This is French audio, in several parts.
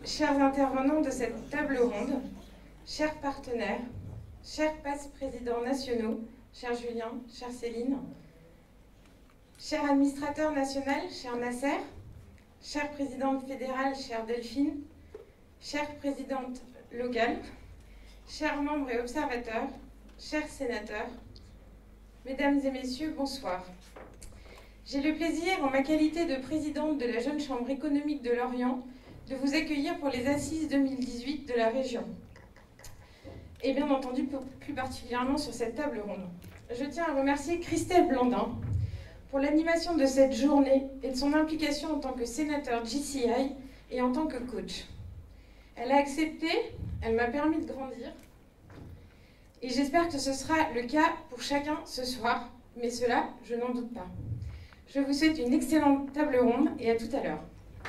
chers intervenants de cette table ronde, chers partenaires, chers PAS-présidents nationaux, cher Julien, chère Céline, cher administrateur national, cher Nasser, chère présidente fédérale, chère Delphine, chère présidente locale, chers membres et observateurs, chers sénateurs, mesdames et messieurs, bonsoir. J'ai le plaisir, en ma qualité de présidente de la Jeune Chambre économique de Lorient, de vous accueillir pour les Assises 2018 de la région. Et bien entendu, plus particulièrement sur cette table ronde. Je tiens à remercier Christelle Blandin pour l'animation de cette journée et de son implication en tant que sénateur GCI et en tant que coach. Elle a accepté, elle m'a permis de grandir, et j'espère que ce sera le cas pour chacun ce soir, mais cela, je n'en doute pas. Je vous souhaite une excellente table ronde et à tout à l'heure.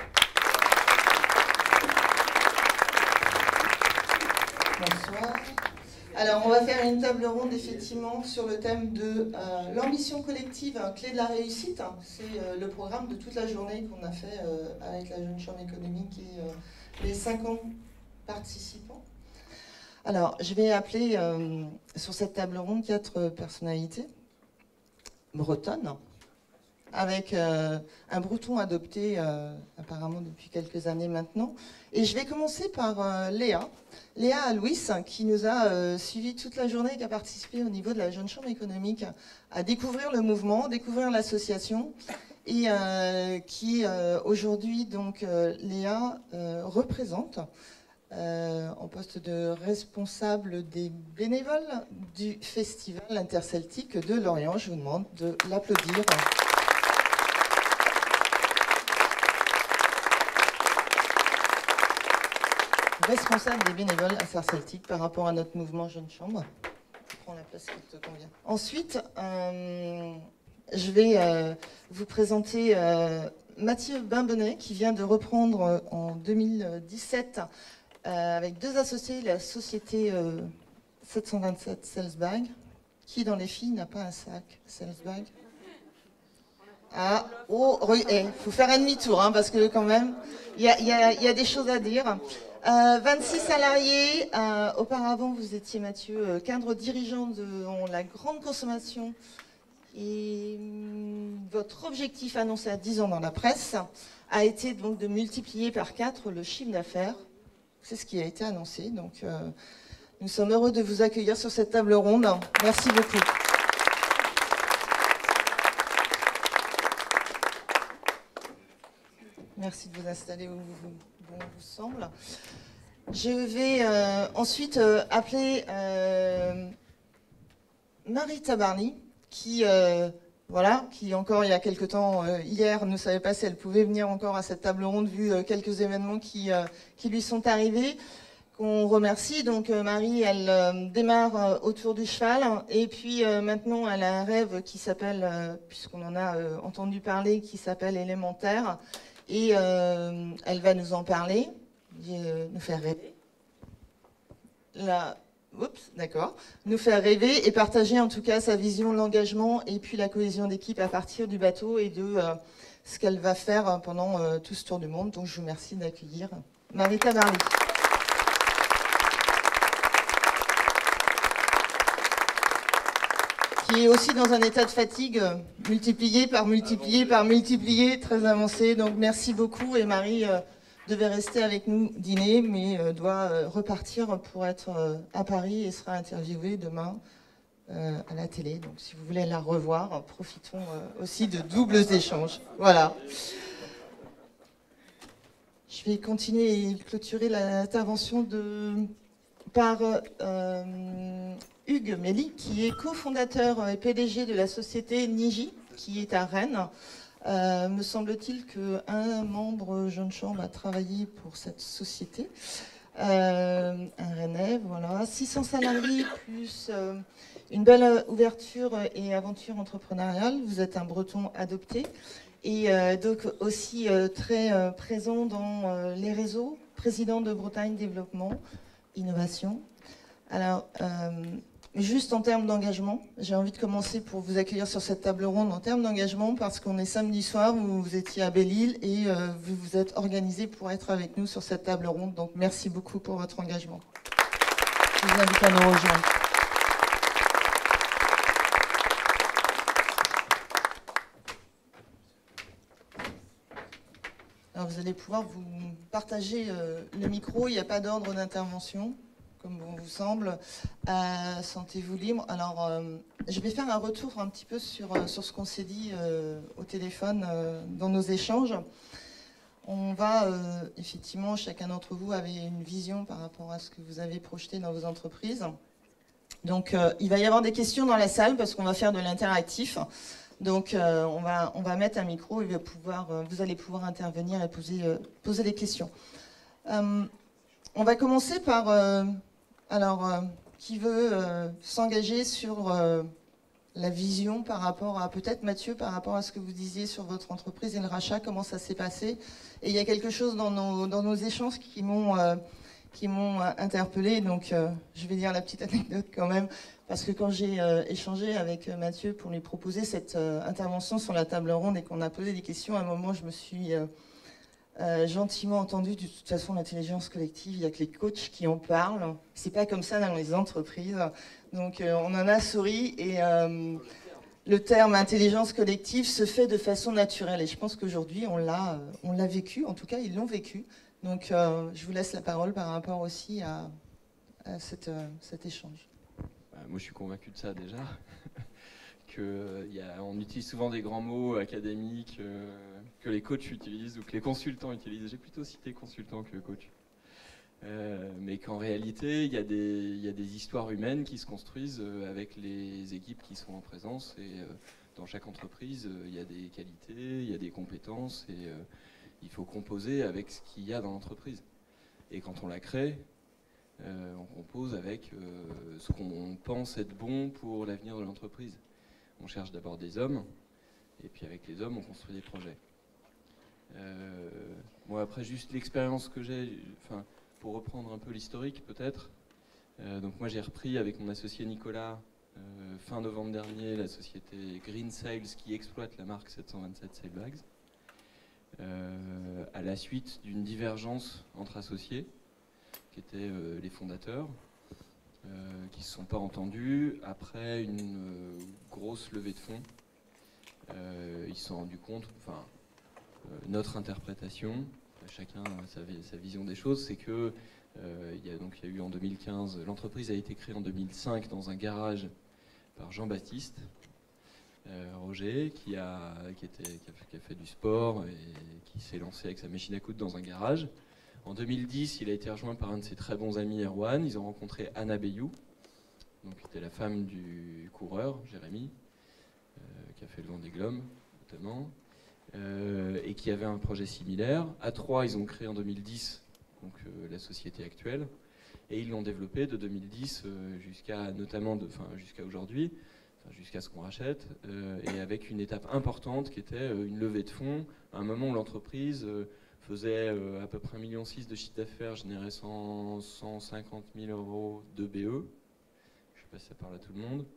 Bonsoir. Alors, on va faire une table ronde effectivement sur le thème de l'ambition collective, clé de la réussite. C'est le programme de toute la journée qu'on a fait avec la Jeune Chambre économique et les 50 participants. Alors, je vais appeler sur cette table ronde 4 personnalités bretonnes, avec un breton adopté apparemment depuis quelques années maintenant. Et je vais commencer par Léa Louis, qui nous a suivi toute la journée, qui a participé au niveau de la Jeune Chambre économique à découvrir le mouvement, découvrir l'association, et qui aujourd'hui, donc, Léa représente en poste de responsable des bénévoles du Festival interceltique de Lorient. Je vous demande de l'applaudir. Responsable des bénévoles interceltiques par rapport à notre mouvement Jeune Chambre. Je prends la place qui te convient. Ensuite, je vais vous présenter Mathieu Bimbenet, qui vient de reprendre en 2017 avec 2 associés, la société 727 Salzbag. Qui dans les filles n'a pas un sac Salzbag? Ah, oh, faut faire un demi-tour, hein, parce que quand même, il y a des choses à dire. 26 salariés. Auparavant, vous étiez, Mathieu, cadre dirigeant de la grande consommation. Et votre objectif annoncé à 10 ans dans la presse a été donc de multiplier par 4 le chiffre d'affaires. C'est ce qui a été annoncé. Donc, nous sommes heureux de vous accueillir sur cette table ronde. Merci beaucoup. Merci de vous installer où bon vous semble. Je vais ensuite appeler Marie Tabarly, qui encore il y a quelque temps, hier, ne savait pas si elle pouvait venir encore à cette table ronde, vu quelques événements qui lui sont arrivés, qu'on remercie. Donc Marie, elle démarre autour du cheval, et puis maintenant elle a un rêve qui s'appelle, puisqu'on en a entendu parler, qui s'appelle Élémentaire. Et elle va nous en parler, nous faire rêver. Nous faire rêver et partager en tout cas sa vision, l'engagement et puis la cohésion d'équipe à partir du bateau et de ce qu'elle va faire pendant tout ce tour du monde. Donc je vous remercie d'accueillir Marie Tabarly. Qui est aussi dans un état de fatigue multiplié, très avancé. Donc merci beaucoup. Et Marie devait rester avec nous dîner, mais doit repartir pour être à Paris et sera interviewée demain à la télé. Donc si vous voulez la revoir, profitons aussi de doubles échanges. Voilà. Je vais continuer et clôturer l'intervention par Hugues Méli, qui est cofondateur et PDG de la société Niji, qui est à Rennes. Me semble-t-il qu'un membre Jeune Chambre a travaillé pour cette société. Un Rennais, voilà. 600 salariés, plus une belle ouverture et aventure entrepreneuriale. Vous êtes un Breton adopté. Et donc aussi très présent dans les réseaux, président de Bretagne Développement, Innovation. Alors, Juste en termes d'engagement, j'ai envie de commencer pour vous accueillir sur cette table ronde en termes d'engagement parce qu'on est samedi soir, vous étiez à Belle-Île et vous vous êtes organisés pour être avec nous sur cette table ronde. Donc merci beaucoup pour votre engagement. Je vous invite à nous rejoindre. Alors vous allez pouvoir vous partager le micro, il n'y a pas d'ordre d'intervention, comme bon vous semble. Sentez-vous libre. Alors je vais faire un retour un petit peu sur ce qu'on s'est dit au téléphone dans nos échanges. On va, effectivement, chacun d'entre vous avait une vision par rapport à ce que vous avez projeté dans vos entreprises. Donc il va y avoir des questions dans la salle parce qu'on va faire de l'interactif. Donc on va mettre un micro et vous allez pouvoir intervenir et poser des questions. On va commencer par, qui veut s'engager sur la vision par rapport à, peut-être Mathieu, par rapport à ce que vous disiez sur votre entreprise et le rachat, comment ça s'est passé. Et il y a quelque chose dans nos échanges qui m'ont interpellé, donc je vais dire la petite anecdote quand même. Parce que quand j'ai échangé avec Mathieu pour lui proposer cette intervention sur la table ronde et qu'on a posé des questions, à un moment, je me suis gentiment entendue. De toute façon, l'intelligence collective, il n'y a que les coachs qui en parlent. C'est pas comme ça dans les entreprises. Donc, on en a souri et le terme intelligence collective se fait de façon naturelle. Et je pense qu'aujourd'hui, on l'a vécu. En tout cas, ils l'ont vécu. Donc, je vous laisse la parole par rapport aussi à cet échange. Moi, je suis convaincu de ça déjà, qu'on utilise souvent des grands mots académiques que les coachs utilisent ou que les consultants utilisent. J'ai plutôt cité consultant que coach. Mais qu'en réalité, il y a des histoires humaines qui se construisent avec les équipes qui sont en présence. Et dans chaque entreprise, il y a des qualités, il y a des compétences et il faut composer avec ce qu'il y a dans l'entreprise. Et quand on la crée, on compose avec ce qu'on pense être bon pour l'avenir de l'entreprise. On cherche d'abord des hommes, et puis avec les hommes, on construit des projets. Bon, après, juste l'expérience que j'ai, pour reprendre un peu l'historique peut-être. Donc moi, j'ai repris avec mon associé Nicolas, fin novembre dernier, la société Green Sails qui exploite la marque 727 Sailbags, à la suite d'une divergence entre associés, qui étaient les fondateurs, qui ne se sont pas entendus après une grosse levée de fonds. Ils se sont rendus compte, notre interprétation, chacun a sa vision des choses, c'est que il y a eu en 2015, l'entreprise a été créée en 2005 dans un garage par Jean-Baptiste Roger, qui a fait du sport et qui s'est lancé avec sa machine à coudre dans un garage. En 2010, il a été rejoint par un de ses très bons amis, Erwan. Ils ont rencontré Anna Bayou, donc qui était la femme du coureur, Jérémy, qui a fait le Vendée Globe, notamment, et qui avait un projet similaire. À trois, ils ont créé en 2010 donc, la société actuelle, et ils l'ont développée de 2010 jusqu'à aujourd'hui, jusqu'à ce qu'on rachète, et avec une étape importante qui était une levée de fonds, à un moment où l'entreprise faisait à peu près 1,6 million de chiffre d'affaires, générait 150 000 euros de BE. Je ne sais pas si ça parle à tout le monde.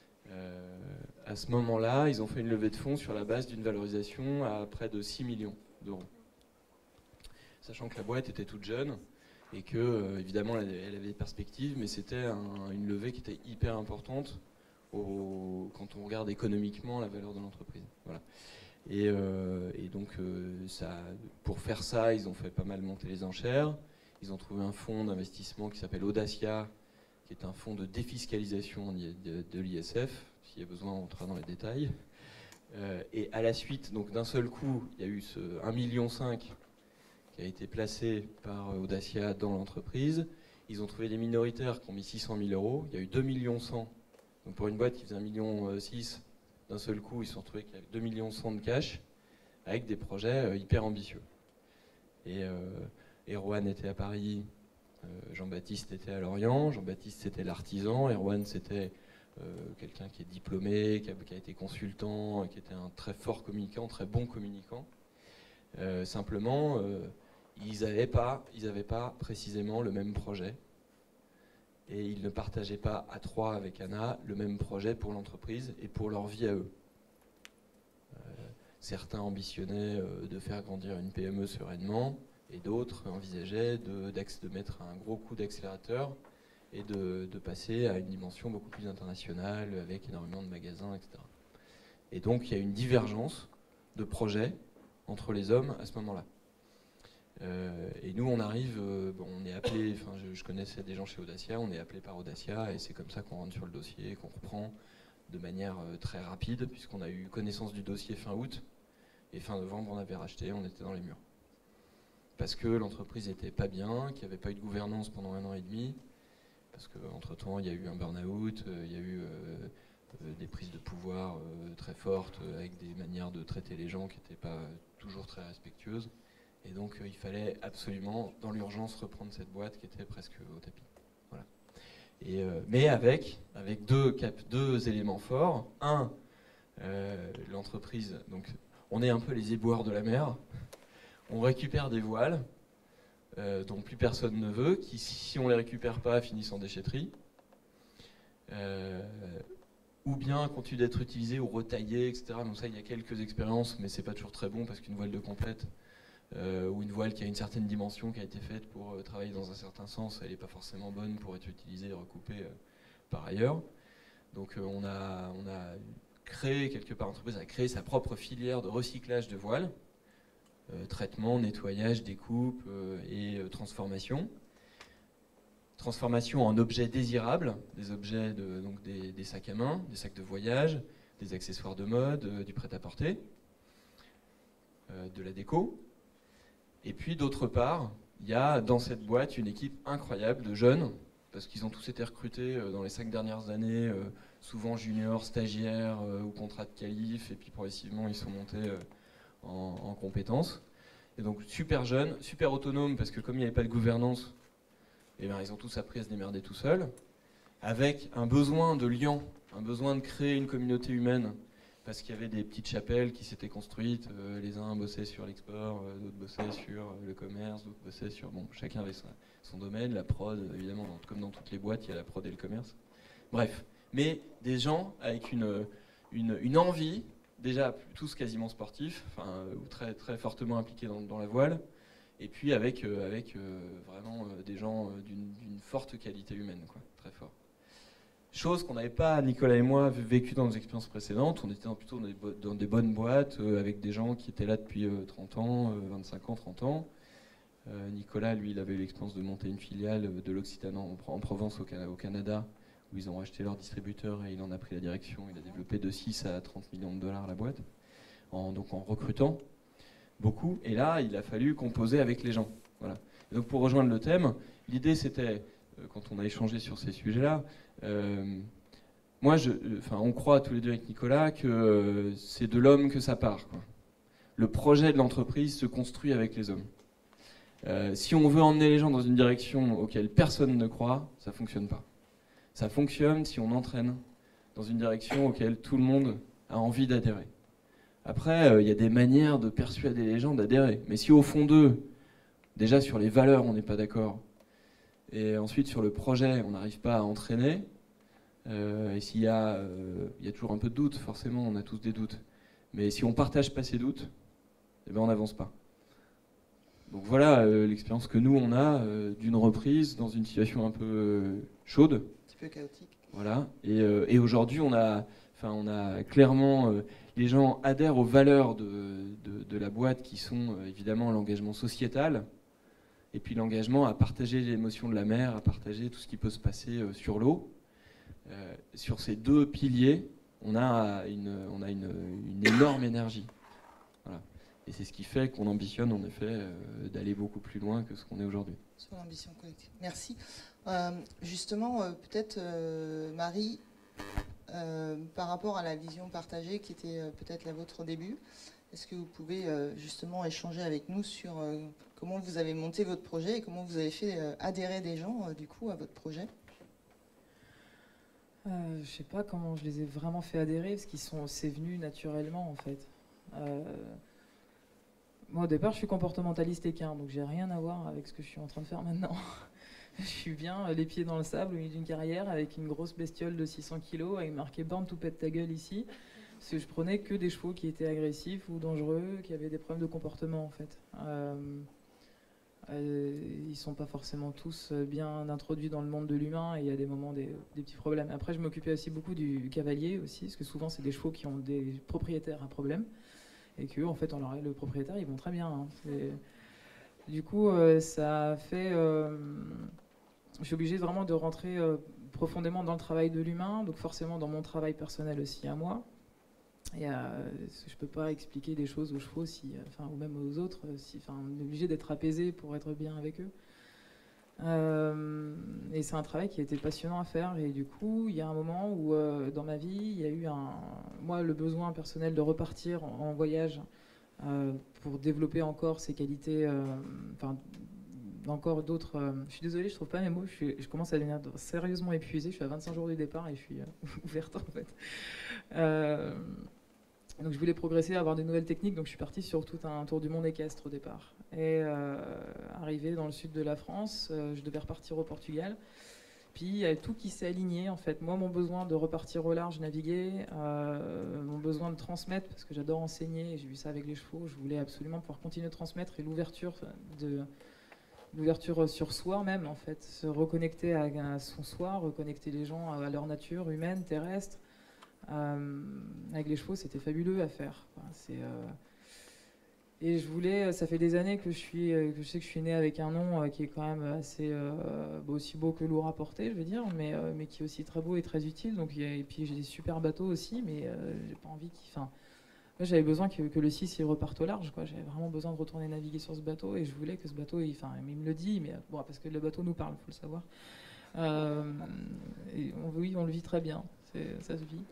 À ce moment-là, ils ont fait une levée de fonds sur la base d'une valorisation à près de 6 millions d'euros. Sachant que la boîte était toute jeune et que, évidemment, elle avait des perspectives, mais c'était une levée qui était hyper importante quand on regarde économiquement la valeur de l'entreprise. Voilà. Et donc, pour faire ça, ils ont fait pas mal monter les enchères. Ils ont trouvé un fonds d'investissement qui s'appelle Audacia, qui est un fonds de défiscalisation de l'ISF. S'il y a besoin, on entrera dans les détails. Et à la suite, donc d'un seul coup, il y a eu ce 1,5 million qui a été placé par Audacia dans l'entreprise. Ils ont trouvé des minoritaires qui ont mis 600 000 euros. Il y a eu 2,1 millions. Donc pour une boîte qui faisait 1,6 million, d'un seul coup, ils se sont retrouvés avec 2,1 millions de cash, avec des projets hyper ambitieux. Et Erwan était à Paris, Jean-Baptiste était à Lorient. Jean-Baptiste, c'était l'artisan. Erwan, c'était quelqu'un qui est diplômé, qui a été consultant, qui était un très fort communicant, très bon communicant. Simplement, ils n'avaient pas précisément le même projet. et ils ne partageaient pas à trois avec Anna le même projet pour l'entreprise et pour leur vie à eux. Certains ambitionnaient de faire grandir une PME sereinement, et d'autres envisageaient de mettre un gros coup d'accélérateur et de passer à une dimension beaucoup plus internationale, avec énormément de magasins, etc. Et donc il y a une divergence de projets entre les hommes à ce moment-là. Et nous on arrive, on est appelé, enfin je connaissais des gens chez Audacia, on est appelé par Audacia, et c'est comme ça qu'on rentre sur le dossier, qu'on reprend de manière très rapide, puisqu'on a eu connaissance du dossier fin août, et fin novembre on avait racheté, on était dans les murs. Parce que l'entreprise n'était pas bien, qu'il n'y avait pas eu de gouvernance pendant 1 an et demi, parce qu'entre-temps il y a eu un burn-out, il y a eu des prises de pouvoir très fortes, avec des manières de traiter les gens qui n'étaient pas toujours très respectueuses. Et donc il fallait absolument, dans l'urgence, reprendre cette boîte qui était presque au tapis. Voilà. Mais avec deux éléments forts. Un, l'entreprise, donc on est un peu les éboueurs de la mer. On récupère des voiles dont plus personne ne veut, qui, si on ne les récupère pas, finissent en déchetterie. Ou bien continuent d'être utilisés ou retaillés, etc. Donc ça, il y a quelques expériences, mais c'est pas toujours très bon, parce qu'une voile de complète, ou une voile qui a une certaine dimension, qui a été faite pour travailler dans un certain sens, elle n'est pas forcément bonne pour être utilisée et recoupée par ailleurs. Donc on a créé, quelque part, l'entreprise a créé sa propre filière de recyclage de voiles, traitement, nettoyage, découpe et transformation. Transformation en objets désirables, des objets, donc des sacs à main, des sacs de voyage, des accessoires de mode, du prêt-à-porter, de la déco. Et puis d'autre part, il y a dans cette boîte une équipe incroyable de jeunes, parce qu'ils ont tous été recrutés dans les 5 dernières années, souvent juniors, stagiaires ou contrat de qualif, et puis progressivement ils sont montés en compétences. Et donc super jeunes, super autonomes, parce que comme il n'y avait pas de gouvernance, eh bien, ils ont tous appris à se démerder tout seuls, avec un besoin de lien, un besoin de créer une communauté humaine, parce qu'il y avait des petites chapelles qui s'étaient construites, les uns bossaient sur l'export, d'autres bossaient sur le commerce, d'autres bossaient sur... Bon, chacun avait son domaine, la prod, évidemment, comme dans toutes les boîtes, il y a la prod et le commerce. Bref, mais des gens avec une envie, déjà tous quasiment sportifs, enfin, très, très fortement impliqués dans la voile, et puis avec vraiment des gens d'une forte qualité humaine, quoi, très fort. Chose qu'on n'avait pas, Nicolas et moi, vécu dans nos expériences précédentes. On était plutôt dans des bonnes boîtes, avec des gens qui étaient là depuis 30 ans, 25 ans, 30 ans. Nicolas, lui, il avait eu l'expérience de monter une filiale de l'Occitanie en Provence, au Canada, où ils ont racheté leur distributeur et il en a pris la direction. Il a développé de 6 à 30 millions de dollars la boîte, donc en recrutant beaucoup. Et là, il a fallu composer avec les gens. Voilà. Et donc pour rejoindre le thème, l'idée c'était, quand on a échangé sur ces sujets-là, moi, on croit tous les deux avec Nicolas que c'est de l'homme que ça part, quoi. Le projet de l'entreprise se construit avec les hommes. Si on veut emmener les gens dans une direction auquel personne ne croit, ça ne fonctionne pas. Ça fonctionne si on entraîne dans une direction auquel tout le monde a envie d'adhérer. Après, il y a des manières de persuader les gens d'adhérer. Mais si au fond d'eux, déjà sur les valeurs, on n'est pas d'accord, et ensuite sur le projet, on n'arrive pas à entraîner, et s'il y a toujours un peu de doute, forcément, on a tous des doutes. Mais si on ne partage pas ces doutes, eh ben on n'avance pas. Donc voilà l'expérience que nous, on a d'une reprise dans une situation un peu chaude. Un petit peu chaotique. Voilà. Et aujourd'hui, on a clairement... les gens adhèrent aux valeurs de la boîte qui sont évidemment l'engagement sociétal et puis l'engagement à partager l'émotion de la mer, à partager tout ce qui peut se passer sur l'eau. Sur ces deux piliers, on a une énorme énergie. Voilà. Et c'est ce qui fait qu'on ambitionne en effet d'aller beaucoup plus loin que ce qu'on est aujourd'hui. Sur l'ambition collective. Merci. Justement, peut-être Marie, par rapport à la vision partagée qui était peut-être la vôtre au début, est-ce que vous pouvez justement échanger avec nous sur comment vous avez monté votre projet et comment vous avez fait adhérer des gens du coup à votre projet? Je sais pas comment je les ai vraiment fait adhérer parce c'est venu naturellement en fait. Moi au départ je suis comportementaliste équin, donc j'ai rien à voir avec ce que je suis en train de faire maintenant. Je suis bien les pieds dans le sable au milieu d'une carrière avec une grosse bestiole de 600 kilos avec marqué Born to pète ta gueule ici. Parce que je prenais que des chevaux qui étaient agressifs ou dangereux, qui avaient des problèmes de comportement en fait. Ils sont pas forcément tous bien introduits dans le monde de l'humain et il y a des moments des petits problèmes. Après, je m'occupais aussi beaucoup du cavalier aussi, parce que souvent c'est des chevaux qui ont des propriétaires à problème et que en fait, le propriétaire, ils vont très bien. Hein. Du coup, ça a fait. Je suis obligée vraiment de rentrer profondément dans le travail de l'humain, donc forcément dans mon travail personnel aussi à moi. Et je peux pas expliquer des choses aux chevaux, ou même aux autres, on est obligé d'être apaisé pour être bien avec eux. Et c'est un travail qui a été passionnant à faire. Et du coup, il y a un moment où dans ma vie, il y a eu le besoin personnel de repartir en voyage pour développer encore ces qualités, encore d'autres. Je suis désolée, je trouve pas mes mots. Je commence à devenir sérieusement épuisée. Je suis à 25 jours du départ et je suis ouverte en fait. Donc je voulais progresser, avoir des nouvelles techniques, donc je suis partie sur tout un tour du monde équestre au départ. Et arrivé dans le sud de la France, je devais repartir au Portugal. Puis il y a tout qui s'est aligné en fait. Moi, mon besoin de repartir au large, naviguer, mon besoin de transmettre, parce que j'adore enseigner, et j'ai vu ça avec les chevaux, je voulais absolument pouvoir continuer de transmettre, et l'ouverture sur soi même en fait, se reconnecter à son soi, reconnecter les gens à leur nature humaine, terrestre. Avec les chevaux, c'était fabuleux à faire. Et je voulais, ça fait des années que je sais que je suis née avec un nom qui est quand même assez aussi beau que lourd à porter, je veux dire, mais qui est aussi très beau et très utile. Donc, et puis j'ai des super bateaux aussi, mais j'ai pas envie moi, j'avais besoin que le 6 il reparte au large, quoi. J'avais vraiment besoin de retourner naviguer sur ce bateau et je voulais que ce bateau, il me le dit, mais bon, parce que le bateau nous parle, faut le savoir. Oui, on le vit très bien, ça se vit.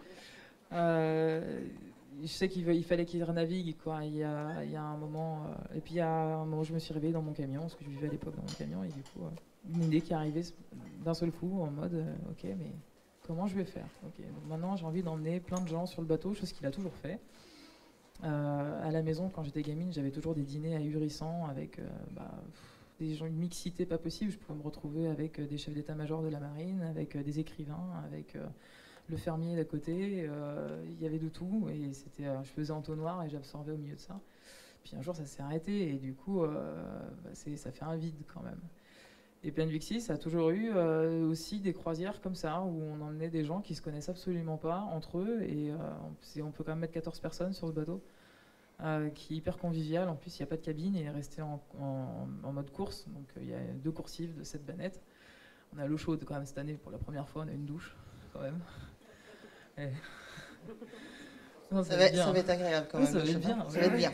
Je sais qu'il fallait qu'il renavigue, quoi. Il y a un moment, et puis il y a un moment où je me suis réveillée dans mon camion, parce que je vivais à l'époque dans mon camion, et du coup, une idée qui est arrivée d'un seul coup, en mode, ok, mais comment je vais faire? Ok, donc maintenant j'ai envie d'emmener plein de gens sur le bateau, chose qu'il a toujours fait. À la maison, quand j'étais gamine, j'avais toujours des dîners ahurissants avec des gens, une mixité pas possible. Je pouvais me retrouver avec des chefs d'état-major de la marine, avec des écrivains, avec le fermier d'à côté. Il y avait de tout et je faisais entonnoir et j'absorbais au milieu de ça. Puis un jour, ça s'est arrêté et du coup, ça fait un vide quand même. Et Pleine Vixie, ça a toujours eu aussi des croisières comme ça, où on emmenait des gens qui se connaissent absolument pas entre eux, et on peut quand même mettre 14 personnes sur ce bateau, qui est hyper convivial. En plus, il n'y a pas de cabine, il est resté en mode course, donc il y a 2 coursives de 7 bannettes. On a l'eau chaude quand même cette année, pour la première fois, on a une douche quand même. Et... non, ça va être agréable quand même. Ça va être bien. Ça va être bien.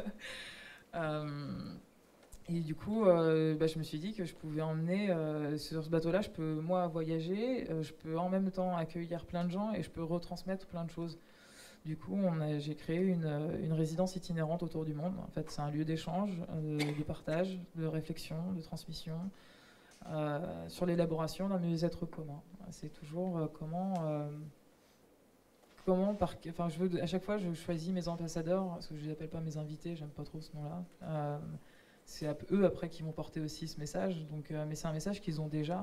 Et du coup, je me suis dit que je pouvais emmener, sur ce bateau-là, je peux, moi, voyager, je peux en même temps accueillir plein de gens et je peux retransmettre plein de choses. Du coup, j'ai créé une résidence itinérante autour du monde. En fait, c'est un lieu d'échange, de partage, de réflexion, de transmission, sur l'élaboration d'un mieux-être commun. C'est toujours à chaque fois, je choisis mes ambassadeurs, parce que je ne les appelle pas mes invités, j'aime pas trop ce nom-là. C'est eux après qui m'ont porté aussi ce message, mais c'est un message qu'ils ont déjà.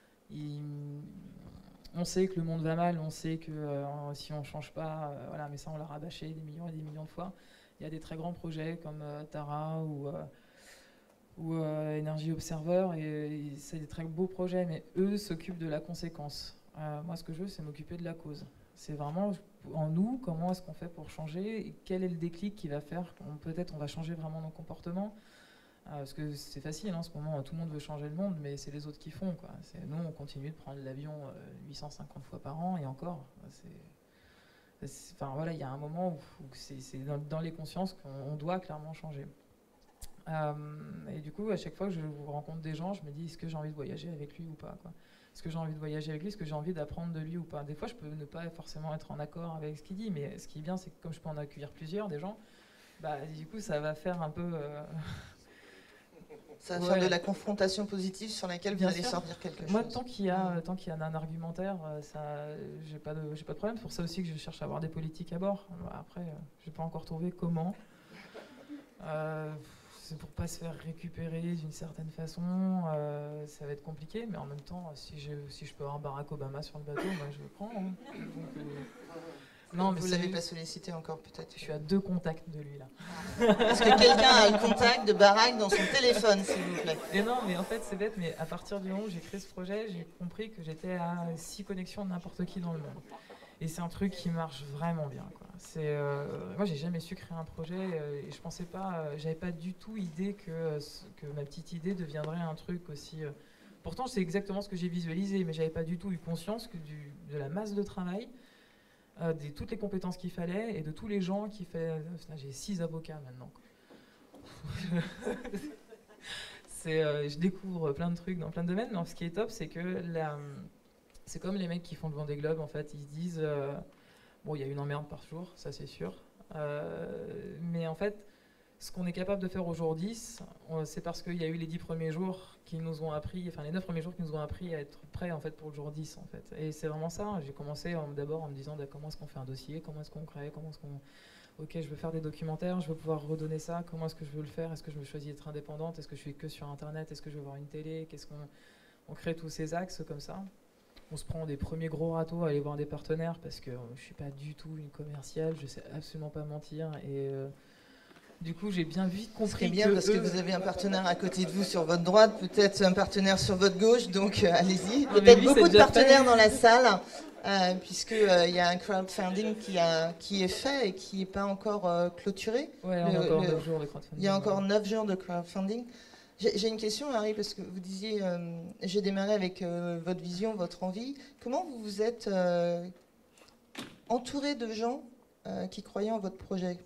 On sait que le monde va mal, on sait que si on ne change pas, mais ça on l'a rabâché des millions et des millions de fois. Il y a des très grands projets comme Tara ou Energy Observer, et c'est des très beaux projets, mais eux s'occupent de la conséquence. Moi, ce que je veux, c'est m'occuper de la cause. C'est vraiment en nous, comment est-ce qu'on fait pour changer, et quel est le déclic qui va faire peut-être on va changer vraiment nos comportements. Parce que c'est facile, en ce moment, tout le monde veut changer le monde, mais c'est les autres qui font, quoi. Nous, on continue de prendre l'avion 850 fois par an, et encore. Il y a un moment où c'est dans les consciences qu'on doit clairement changer. Et du coup, à chaque fois que je rencontre des gens, je me dis, est-ce que j'ai envie de voyager avec lui ou pas, quoi. Est-ce que j'ai envie de voyager avec lui? Est-ce que j'ai envie d'apprendre de lui ou pas? Des fois, je peux ne pas forcément être en accord avec ce qu'il dit, mais ce qui est bien, c'est que comme je peux en accueillir plusieurs, des gens, du coup, ça va faire un peu... Ça va faire de la confrontation positive sur laquelle vous allez sortir quelque chose. Moi, tant qu'il y a un argumentaire, j'ai pas de problème. C'est pour ça aussi que je cherche à avoir des politiques à bord. Après, j'ai pas encore trouvé comment. c'est pour pas se faire récupérer d'une certaine façon, ça va être compliqué, mais en même temps, si je peux avoir Barack Obama sur le bateau, moi je le prends. Hein. Donc, non, mais vous ne l'avez pas sollicité encore, peut-être? Je suis à 2 contacts de lui, là. Est-ce que quelqu'un a le contact de Barack dans son téléphone, s'il vous plaît? Et non, mais en fait, c'est bête, mais à partir du moment où j'ai créé ce projet, j'ai compris que j'étais à 6 connexions de n'importe qui dans le monde. Et c'est un truc qui marche vraiment bien, quoi. Moi, j'ai jamais su créer un projet et je pensais pas, j'avais pas du tout idée que ma petite idée deviendrait un truc aussi. Pourtant, c'est exactement ce que j'ai visualisé, mais j'avais pas du tout eu conscience que de la masse de travail, de toutes les compétences qu'il fallait et de tous les gens qui faisaient. J'ai 6 avocats maintenant. Je découvre plein de trucs dans plein de domaines. Mais ce qui est top, c'est que c'est comme les mecs qui font le Vendée Globe, en fait. Ils se disent, bon, il y a une emmerde par jour, ça c'est sûr. Mais en fait, ce qu'on est capable de faire aujourd'hui, c'est parce qu'il y a eu les 10 premiers jours qui nous ont appris, enfin les 9 premiers jours qui nous ont appris à être prêts en fait, pour le jour 10. En fait. Et c'est vraiment ça. J'ai commencé d'abord en me disant comment est-ce qu'on fait un dossier, comment est-ce qu'on crée, comment est-ce qu'on... Ok, je veux faire des documentaires, je veux pouvoir redonner ça, comment est-ce que je veux le faire, est-ce que je veux choisir d'être indépendante, est-ce que je fais que sur Internet, est-ce que je veux voir une télé, on crée tous ces axes comme ça. On se prend des premiers gros râteaux à aller voir des partenaires parce que je ne suis pas du tout une commerciale, je ne sais absolument pas mentir. Et du coup, j'ai bien vite compris. C'est bien parce que vous avez un partenaire à côté de vous sur votre droite, peut-être un partenaire sur votre gauche, donc allez-y. Peut-être beaucoup de partenaires dans la salle, puisqu'il y a un crowdfunding qui est fait et qui n'est pas encore clôturé. Oui, on a encore 9 jours de crowdfunding. Il y a encore 9 jours de crowdfunding. J'ai une question, Harry, parce que vous disiez, j'ai démarré avec votre vision, votre envie. Comment vous vous êtes entouré de gens qui croyaient en votre projet?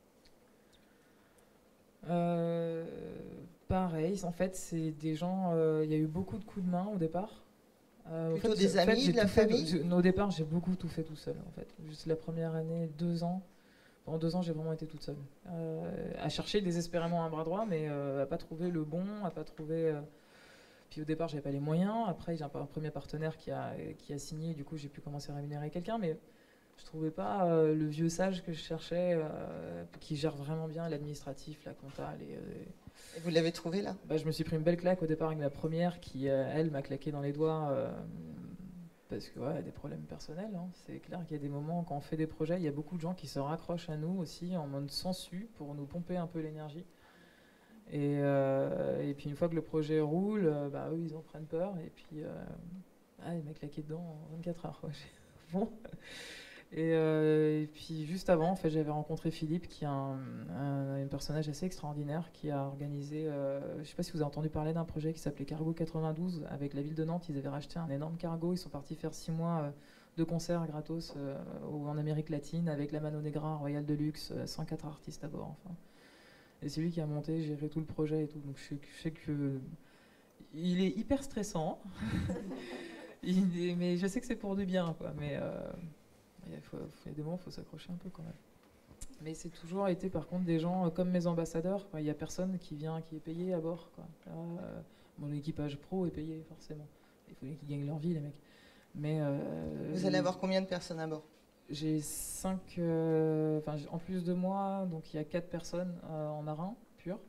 Pareil, en fait, c'est des gens. Il y a eu beaucoup de coups de main au départ. Plutôt des amis, de la famille? Au départ, j'ai beaucoup tout fait tout seul, en fait. Juste la première année, 2 ans. Pendant 2 ans, j'ai vraiment été toute seule. À chercher désespérément un bras droit, mais à pas trouver le bon, à pas trouver... Puis au départ, j'avais pas les moyens. Après, j'ai un premier partenaire qui a signé. Du coup, j'ai pu commencer à rémunérer quelqu'un. Mais je trouvais pas le vieux sage que je cherchais, qui gère vraiment bien l'administratif, la compta. Et vous l'avez trouvé, là? Je me suis pris une belle claque au départ avec ma première qui, elle, m'a claqué dans les doigts... parce que ouais, des problèmes personnels, hein. C'est clair qu'il y a des moments quand on fait des projets, il y a beaucoup de gens qui se raccrochent à nous aussi en mode sensu pour nous pomper un peu l'énergie. Et puis une fois que le projet roule, eux ils en prennent peur et puis il m'a claqué dedans en 24 heures. Ouais. Bon. Et puis juste avant, en fait, j'avais rencontré Philippe, qui est un personnage assez extraordinaire, qui a organisé, je ne sais pas si vous avez entendu parler d'un projet qui s'appelait Cargo 92, avec la ville de Nantes. Ils avaient racheté un énorme cargo, ils sont partis faire 6 mois de concerts gratos en Amérique latine, avec la Mano Negra, Royal Deluxe, 104 artistes à bord. Enfin. Et c'est lui qui a monté, géré tout le projet et tout. Donc je sais que il est hyper stressant, mais je sais que c'est pour du bien, quoi. Mais il y a des moments où il faut s'accrocher un peu quand même. Mais c'est toujours été par contre des gens comme mes ambassadeurs. Il n'y a personne qui est payé à bord, quoi. Mon équipage pro est payé forcément. Il faut qu'ils gagnent leur vie, les mecs. Mais, vous allez avoir combien de personnes à bord? J'ai 5, en plus de moi, donc il y a 4 personnes en marin pur.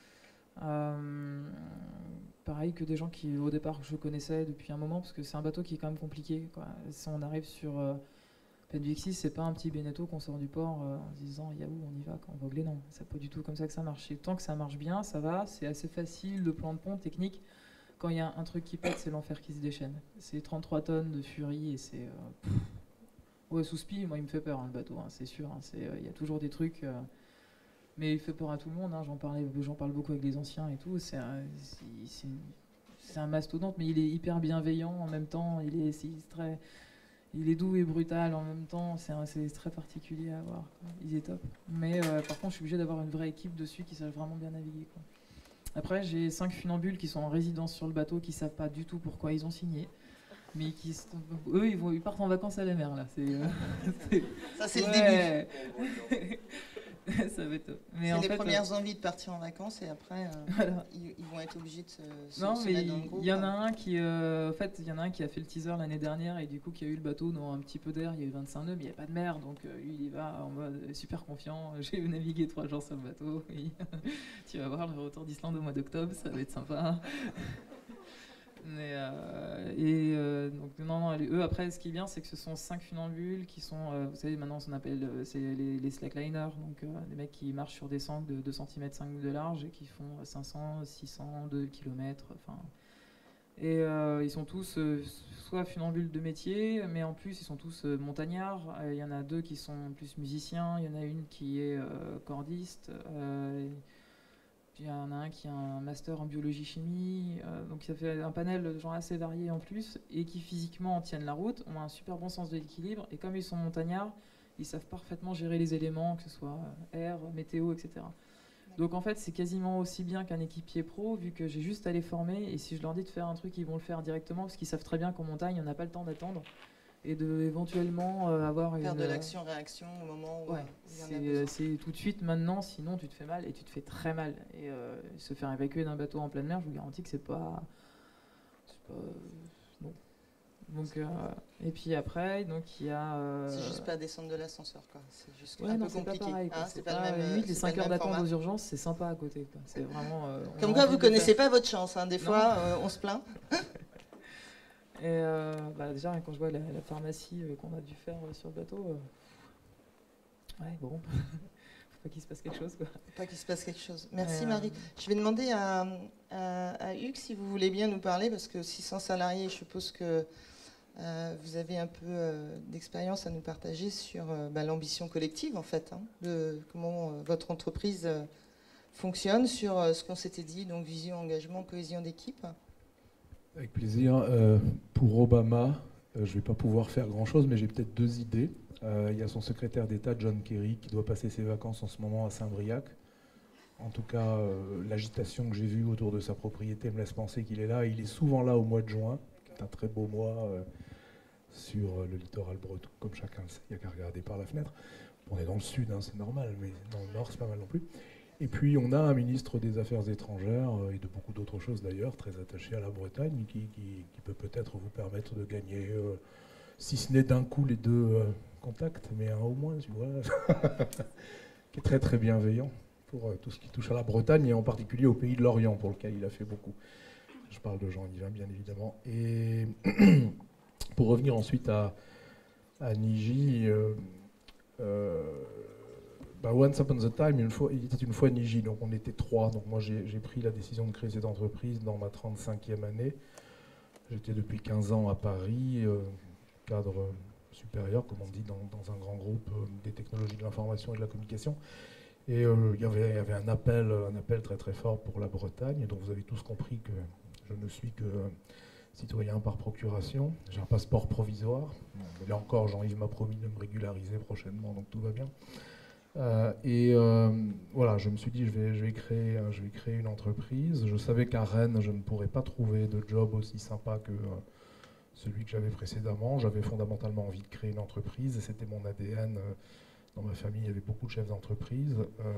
Pareil que des gens qui au départ je connaissais depuis un moment, parce que c'est un bateau qui est quand même compliqué, quoi. Si on arrive sur Penvixis, c'est pas un petit Beneteau qu'on sort du port en se disant Yahoo, on y va, quand on vogue les noms. C'est pas du tout comme ça que ça marche. Et tant que ça marche bien, ça va, c'est assez facile, le plan de pont technique. Quand il y a un truc qui pète, c'est l'enfer qui se déchaîne. C'est 33 tonnes de furie et c'est... Ouais, sous spi, moi il me fait peur, hein, le bateau, hein, c'est sûr. Hein, y a toujours des trucs... mais il fait peur à tout le monde, hein, j'en parle beaucoup avec les anciens et tout. C'est un mastodonte, mais il est hyper bienveillant en même temps. Il est doux et brutal en même temps. C'est très particulier à voir, quoi. Il est top. Mais par contre, je suis obligé d'avoir une vraie équipe dessus qui sache vraiment bien naviguer, quoi. Après, j'ai 5 funambules qui sont en résidence sur le bateau, qui savent pas du tout pourquoi ils ont signé. Mais eux, ils partent en vacances à la mer, là. Ça, c'est le début. Ça va être top. Mais C'est en les fait, premières envies de partir en vacances et après, voilà. ils vont être obligés de se Non, mais mettre dans le groupe. il y en a un qui, en fait, il y en a un qui a fait le teaser l'année dernière et du coup qui a eu le bateau dans un petit peu d'air. Il y a eu 25 nœuds, mais il n'y a pas de mer, donc lui il y va en mode super confiant. J'ai navigué 3 jours sur le bateau. Et tu vas voir le retour d'Islande au mois d'octobre, ça va être sympa. Mais, donc non, eux après, ce qui est bien, c'est que ce sont 5 funambules qui sont, vous savez, maintenant on appelle c'est les slackliners, donc des mecs qui marchent sur des sangles de 2 cm 5 de large et qui font 500, 600, 2 km. Enfin, et ils sont tous soit funambules de métier, mais en plus ils sont tous montagnards. Il y en a 2 qui sont plus musiciens, il y en a une qui est cordiste. Il y en a un qui a un master en biologie-chimie, donc ça fait un panel de gens assez variés en plus, et qui physiquement tiennent la route, ont un super bon sens de l'équilibre, et comme ils sont montagnards, ils savent parfaitement gérer les éléments, que ce soit air, météo, etc. Donc en fait, c'est quasiment aussi bien qu'un équipier pro, vu que j'ai juste à les former, et si je leur dis de faire un truc, ils vont le faire directement, parce qu'ils savent très bien qu'en montagne, on n'a pas le temps d'attendre, et de éventuellement avoir Faire une... de l'action-réaction au moment où Ouais, il y en a besoin. c'est tout de suite maintenant, sinon tu te fais mal et tu te fais très mal. Et se faire évacuer d'un bateau en pleine mer, je vous garantis que c'est pas non. Donc et puis après, donc il y a. C'est juste pas descendre de l'ascenseur, quoi. C'est juste Ouais, un non, peu c'est pas compliqué. pareil. Hein, c'est pas le même. Limite, les C'est pas 5 le heures même d'attente format. aux urgences, c'est sympa à côté, quoi. C'est vraiment. Comme quoi, vous connaissez pas votre chance. Hein. Des fois, on se plaint. Et déjà, quand je vois la pharmacie qu'on a dû faire sur le bateau, ouais, bon, faut pas qu'il se passe quelque chose, quoi. Pas qu'il se passe quelque chose. Merci Marie. Je vais demander à Hugues si vous voulez bien nous parler, parce que 600 salariés, je suppose que vous avez un peu d'expérience à nous partager sur l'ambition collective, en fait, hein, de comment votre entreprise fonctionne, sur ce qu'on s'était dit, donc vision, engagement, cohésion d'équipe. Avec plaisir. Pour Obama, je ne vais pas pouvoir faire grand-chose, mais j'ai peut-être 2 idées. Il y a son secrétaire d'État, John Kerry, qui doit passer ses vacances en ce moment à Saint-Briac. En tout cas, l'agitation que j'ai vue autour de sa propriété me laisse penser qu'il est là. Il est souvent là au mois de juin, qui est un très beau mois sur le littoral breton, comme chacun le sait. Il n'y a qu'à regarder par la fenêtre. On est dans le sud, hein, c'est normal, mais dans le nord, c'est pas mal non plus. Et puis, on a un ministre des Affaires étrangères, et de beaucoup d'autres choses d'ailleurs, très attaché à la Bretagne, qui peut peut-être vous permettre de gagner, si ce n'est d'un coup les 2 contacts, mais un au moins, tu vois, qui est très très bienveillant pour tout ce qui touche à la Bretagne, et en particulier au pays de l'Orient, pour lequel il a fait beaucoup. Je parle de Jean Yvain, bien évidemment. Et pour revenir ensuite à Niji... once upon a time, il était une fois Niji, donc on était 3. Donc moi j'ai pris la décision de créer cette entreprise dans ma 35e année. J'étais depuis 15 ans à Paris, cadre supérieur, comme on dit, dans un grand groupe des technologies de l'information et de la communication. Et il y avait un appel très très fort pour la Bretagne. Donc vous avez tous compris que je ne suis que citoyen par procuration. J'ai un passeport provisoire. Bon, mais là encore, Jean-Yves m'a promis de me régulariser prochainement, donc tout va bien. Voilà, je me suis dit, je vais créer une entreprise. Je savais qu'à Rennes, je ne pourrais pas trouver de job aussi sympa que celui que j'avais précédemment. J'avais fondamentalement envie de créer une entreprise, et c'était mon ADN. Dans ma famille, il y avait beaucoup de chefs d'entreprise.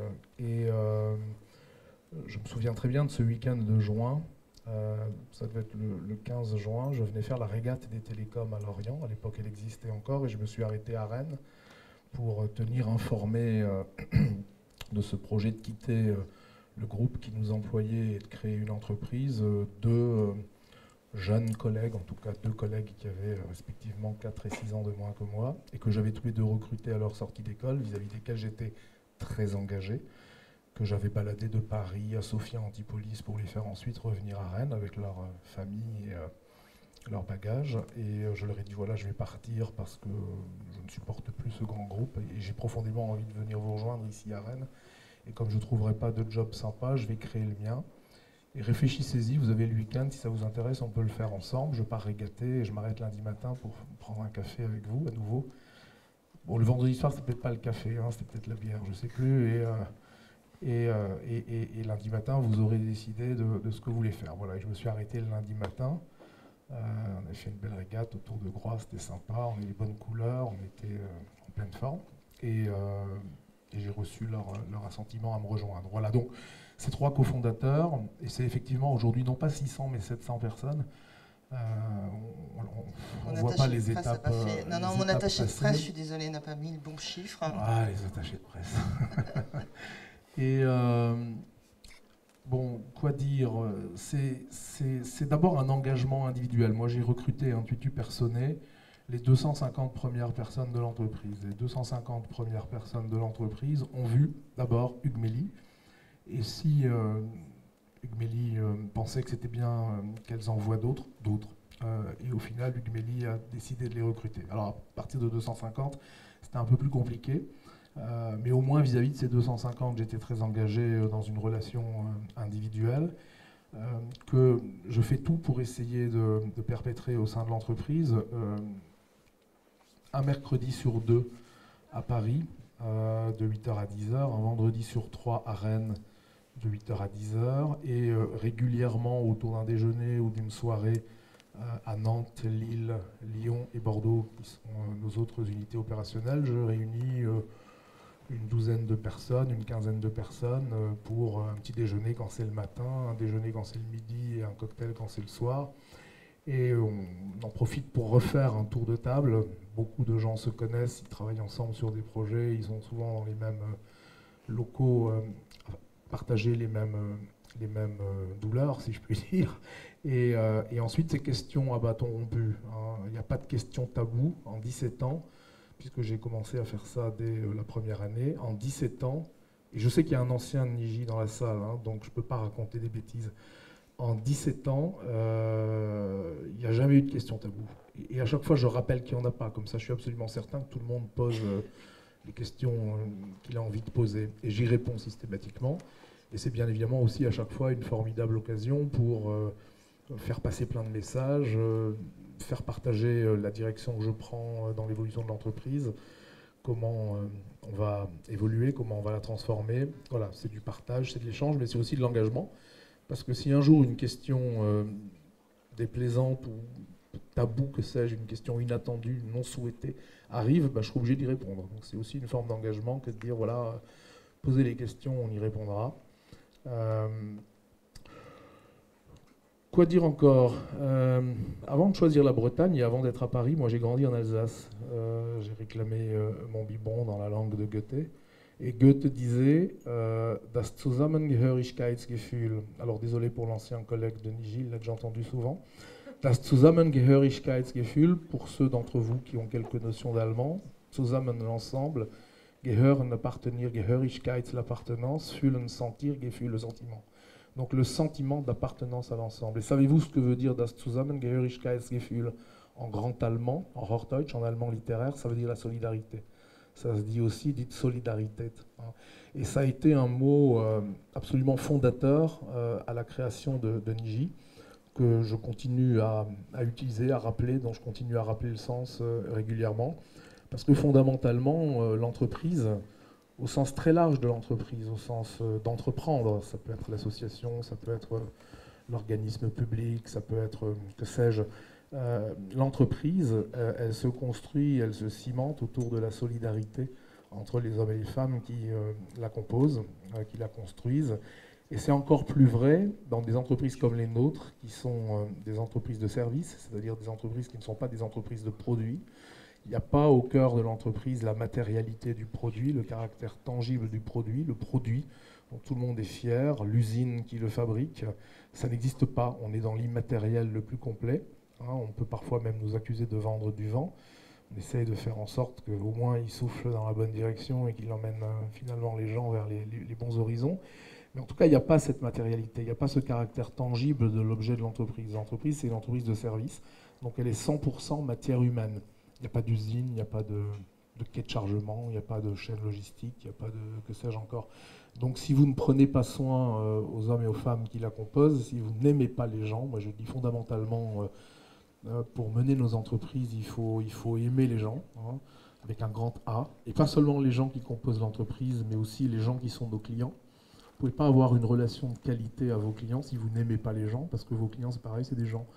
Je me souviens très bien de ce week-end de juin. Ça devait être le 15 juin. Je venais faire la régate des télécoms à Lorient. À l'époque, elle existait encore, et je me suis arrêté à Rennes pour tenir informé de ce projet de quitter le groupe qui nous employait et de créer une entreprise. 2 jeunes collègues, en tout cas 2 collègues qui avaient respectivement 4 et 6 ans de moins que moi, et que j'avais tous les 2 recrutés à leur sortie d'école, vis-à-vis desquels j'étais très engagé, que j'avais baladé de Paris à Sophia Antipolis pour les faire ensuite revenir à Rennes avec leur famille et leurs bagages. Et je leur ai dit, voilà, je vais partir parce que je ne supporte plus ce grand groupe, et j'ai profondément envie de venir vous rejoindre ici à Rennes. Et comme je ne trouverai pas de job sympa, je vais créer le mien. Et réfléchissez-y, vous avez le week-end, si ça vous intéresse, on peut le faire ensemble. Je pars régater et je m'arrête lundi matin pour prendre un café avec vous, à nouveau. Bon, le vendredi soir, c'est peut-être pas le café, hein, c'est peut-être la bière, je ne sais plus. Et lundi matin, vous aurez décidé de ce que vous voulez faire. Voilà, et je me suis arrêté le lundi matin. On a fait une belle régate autour de Groix, c'était sympa, on avait les bonnes couleurs, on était en pleine forme. Et et j'ai reçu leur assentiment à me rejoindre. Voilà, donc ces 3 cofondateurs, et c'est effectivement aujourd'hui non pas 600 mais 700 personnes. On ne voit pas les étapes. Non, mon attaché de presse, je suis désolé, n'a pas mis le bon chiffre. Ah, les attachés de presse. Et bon, quoi dire, c'est d'abord un engagement individuel. Moi, j'ai recruté un tutu personné, les 250 premières personnes de l'entreprise. Les 250 premières personnes de l'entreprise ont vu d'abord Hugues Mély. Et si Hugues Mély pensait que c'était bien qu'elles envoient d'autres. Et au final, Hugues Mély a décidé de les recruter. Alors, à partir de 250, c'était un peu plus compliqué. Mais au moins, vis-à-vis de ces 250, j'étais très engagé dans une relation individuelle, que je fais tout pour essayer de perpétrer au sein de l'entreprise. Un mercredi sur 2 à Paris, de 8h à 10h, un vendredi sur 3 à Rennes, de 8h à 10h, et régulièrement autour d'un déjeuner ou d'une soirée à Nantes, Lille, Lyon et Bordeaux, qui sont nos autres unités opérationnelles, je réunis une douzaine de personnes, une quinzaine de personnes pour un petit déjeuner quand c'est le matin, un déjeuner quand c'est le midi et un cocktail quand c'est le soir. Et on en profite pour refaire un tour de table. Beaucoup de gens se connaissent, ils travaillent ensemble sur des projets, ils sont souvent dans les mêmes locaux, partager les mêmes douleurs, si je puis dire. Et ensuite, ces questions à bâton rompu. Il n'y a pas de questions taboues. En 17 ans, puisque j'ai commencé à faire ça dès la première année, en 17 ans, et je sais qu'il y a un ancien Niji dans la salle, donc je ne peux pas raconter des bêtises. En 17 ans, il n'y a jamais eu de questions taboues. Et à chaque fois, je rappelle qu'il n'y en a pas. Comme ça, je suis absolument certain que tout le monde pose les questions qu'il a envie de poser. Et j'y réponds systématiquement. Et c'est bien évidemment aussi à chaque fois une formidable occasion pour faire passer plein de messages, faire partager la direction que je prends dans l'évolution de l'entreprise, comment on va évoluer, comment on va la transformer. Voilà, c'est du partage, c'est de l'échange, mais c'est aussi de l'engagement. Parce que si un jour une question déplaisante ou taboue, que sais-je, une question inattendue, non souhaitée, arrive, je serai obligé d'y répondre. Donc c'est aussi une forme d'engagement que de dire, voilà, posez les questions, on y répondra. Quoi dire encore? Avant de choisir la Bretagne et avant d'être à Paris, moi j'ai grandi en Alsace. J'ai réclamé mon biberon dans la langue de Goethe. Et Goethe disait Das Zusammengehörigkeitsgefühl. Alors désolé pour l'ancien collègue de Niji, il l'a déjà entendu souvent. Das Zusammengehörigkeitsgefühl, pour ceux d'entre vous qui ont quelques notions d'allemand, Zusammen l'ensemble, Gehören appartenir, Gehörigkeit l'appartenance, Fühlen sentir, Gefühl le sentiment. Donc le sentiment d'appartenance à l'ensemble. Et savez-vous ce que veut dire Das Zusammengehörigkeitsgefühl en grand allemand, en Hochdeutsch, en allemand littéraire? Ça veut dire la solidarité. Ça se dit aussi die Solidarität. Et ça a été un mot absolument fondateur à la création de Niji, que je continue à utiliser, à rappeler, dont je continue à rappeler le sens régulièrement. Parce que fondamentalement, l'entreprise, au sens très large de l'entreprise, au sens d'entreprendre, ça peut être l'association, ça peut être l'organisme public, ça peut être, que sais-je, l'entreprise, elle se construit, elle se cimente autour de la solidarité entre les hommes et les femmes qui la composent, qui la construisent. Et c'est encore plus vrai dans des entreprises comme les nôtres, qui sont des entreprises de services, c'est-à-dire des entreprises qui ne sont pas des entreprises de produits. Il n'y a pas au cœur de l'entreprise la matérialité du produit, le caractère tangible du produit, le produit dont tout le monde est fier, l'usine qui le fabrique. Ça n'existe pas, on est dans l'immatériel le plus complet. On peut parfois même nous accuser de vendre du vent. On essaye de faire en sorte qu'au moins il souffle dans la bonne direction et qu'il emmène finalement les gens vers les bons horizons. Mais en tout cas, il n'y a pas cette matérialité, il n'y a pas ce caractère tangible de l'objet de l'entreprise. L'entreprise, c'est une entreprise de service, donc elle est 100% matière humaine. Il n'y a pas d'usine, il n'y a pas de quai de chargement, il n'y a pas de chaîne logistique, il n'y a pas de que sais-je encore. Donc si vous ne prenez pas soin aux hommes et aux femmes qui la composent, si vous n'aimez pas les gens, moi je dis fondamentalement, pour mener nos entreprises, il faut aimer les gens, avec un grand A, et pas seulement les gens qui composent l'entreprise, mais aussi les gens qui sont nos clients. Vous ne pouvez pas avoir une relation de qualité à vos clients si vous n'aimez pas les gens, parce que vos clients, c'est pareil, c'est des gens.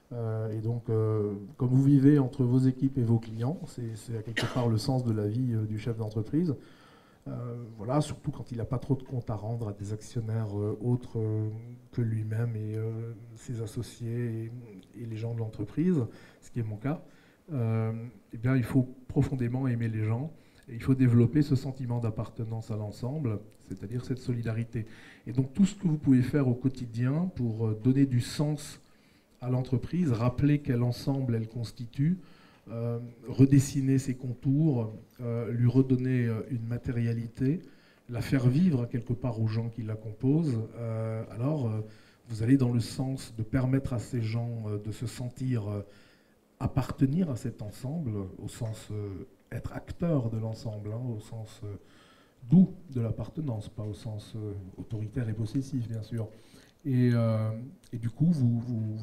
Et donc, comme vous vivez entre vos équipes et vos clients, c'est à quelque part le sens de la vie du chef d'entreprise. Voilà, surtout quand il n'a pas trop de comptes à rendre à des actionnaires autres que lui-même et ses associés et les gens de l'entreprise, ce qui est mon cas, eh bien, il faut profondément aimer les gens et il faut développer ce sentiment d'appartenance à l'ensemble, c'est-à-dire cette solidarité. Et donc tout ce que vous pouvez faire au quotidien pour donner du sens à l'entreprise, rappeler quel ensemble elle constitue, redessiner ses contours, lui redonner une matérialité, la faire vivre quelque part aux gens qui la composent, alors vous allez dans le sens de permettre à ces gens de se sentir appartenir à cet ensemble, au sens être acteur de l'ensemble, hein, au sens doux de l'appartenance, pas au sens autoritaire et possessif, bien sûr. Et du coup, vous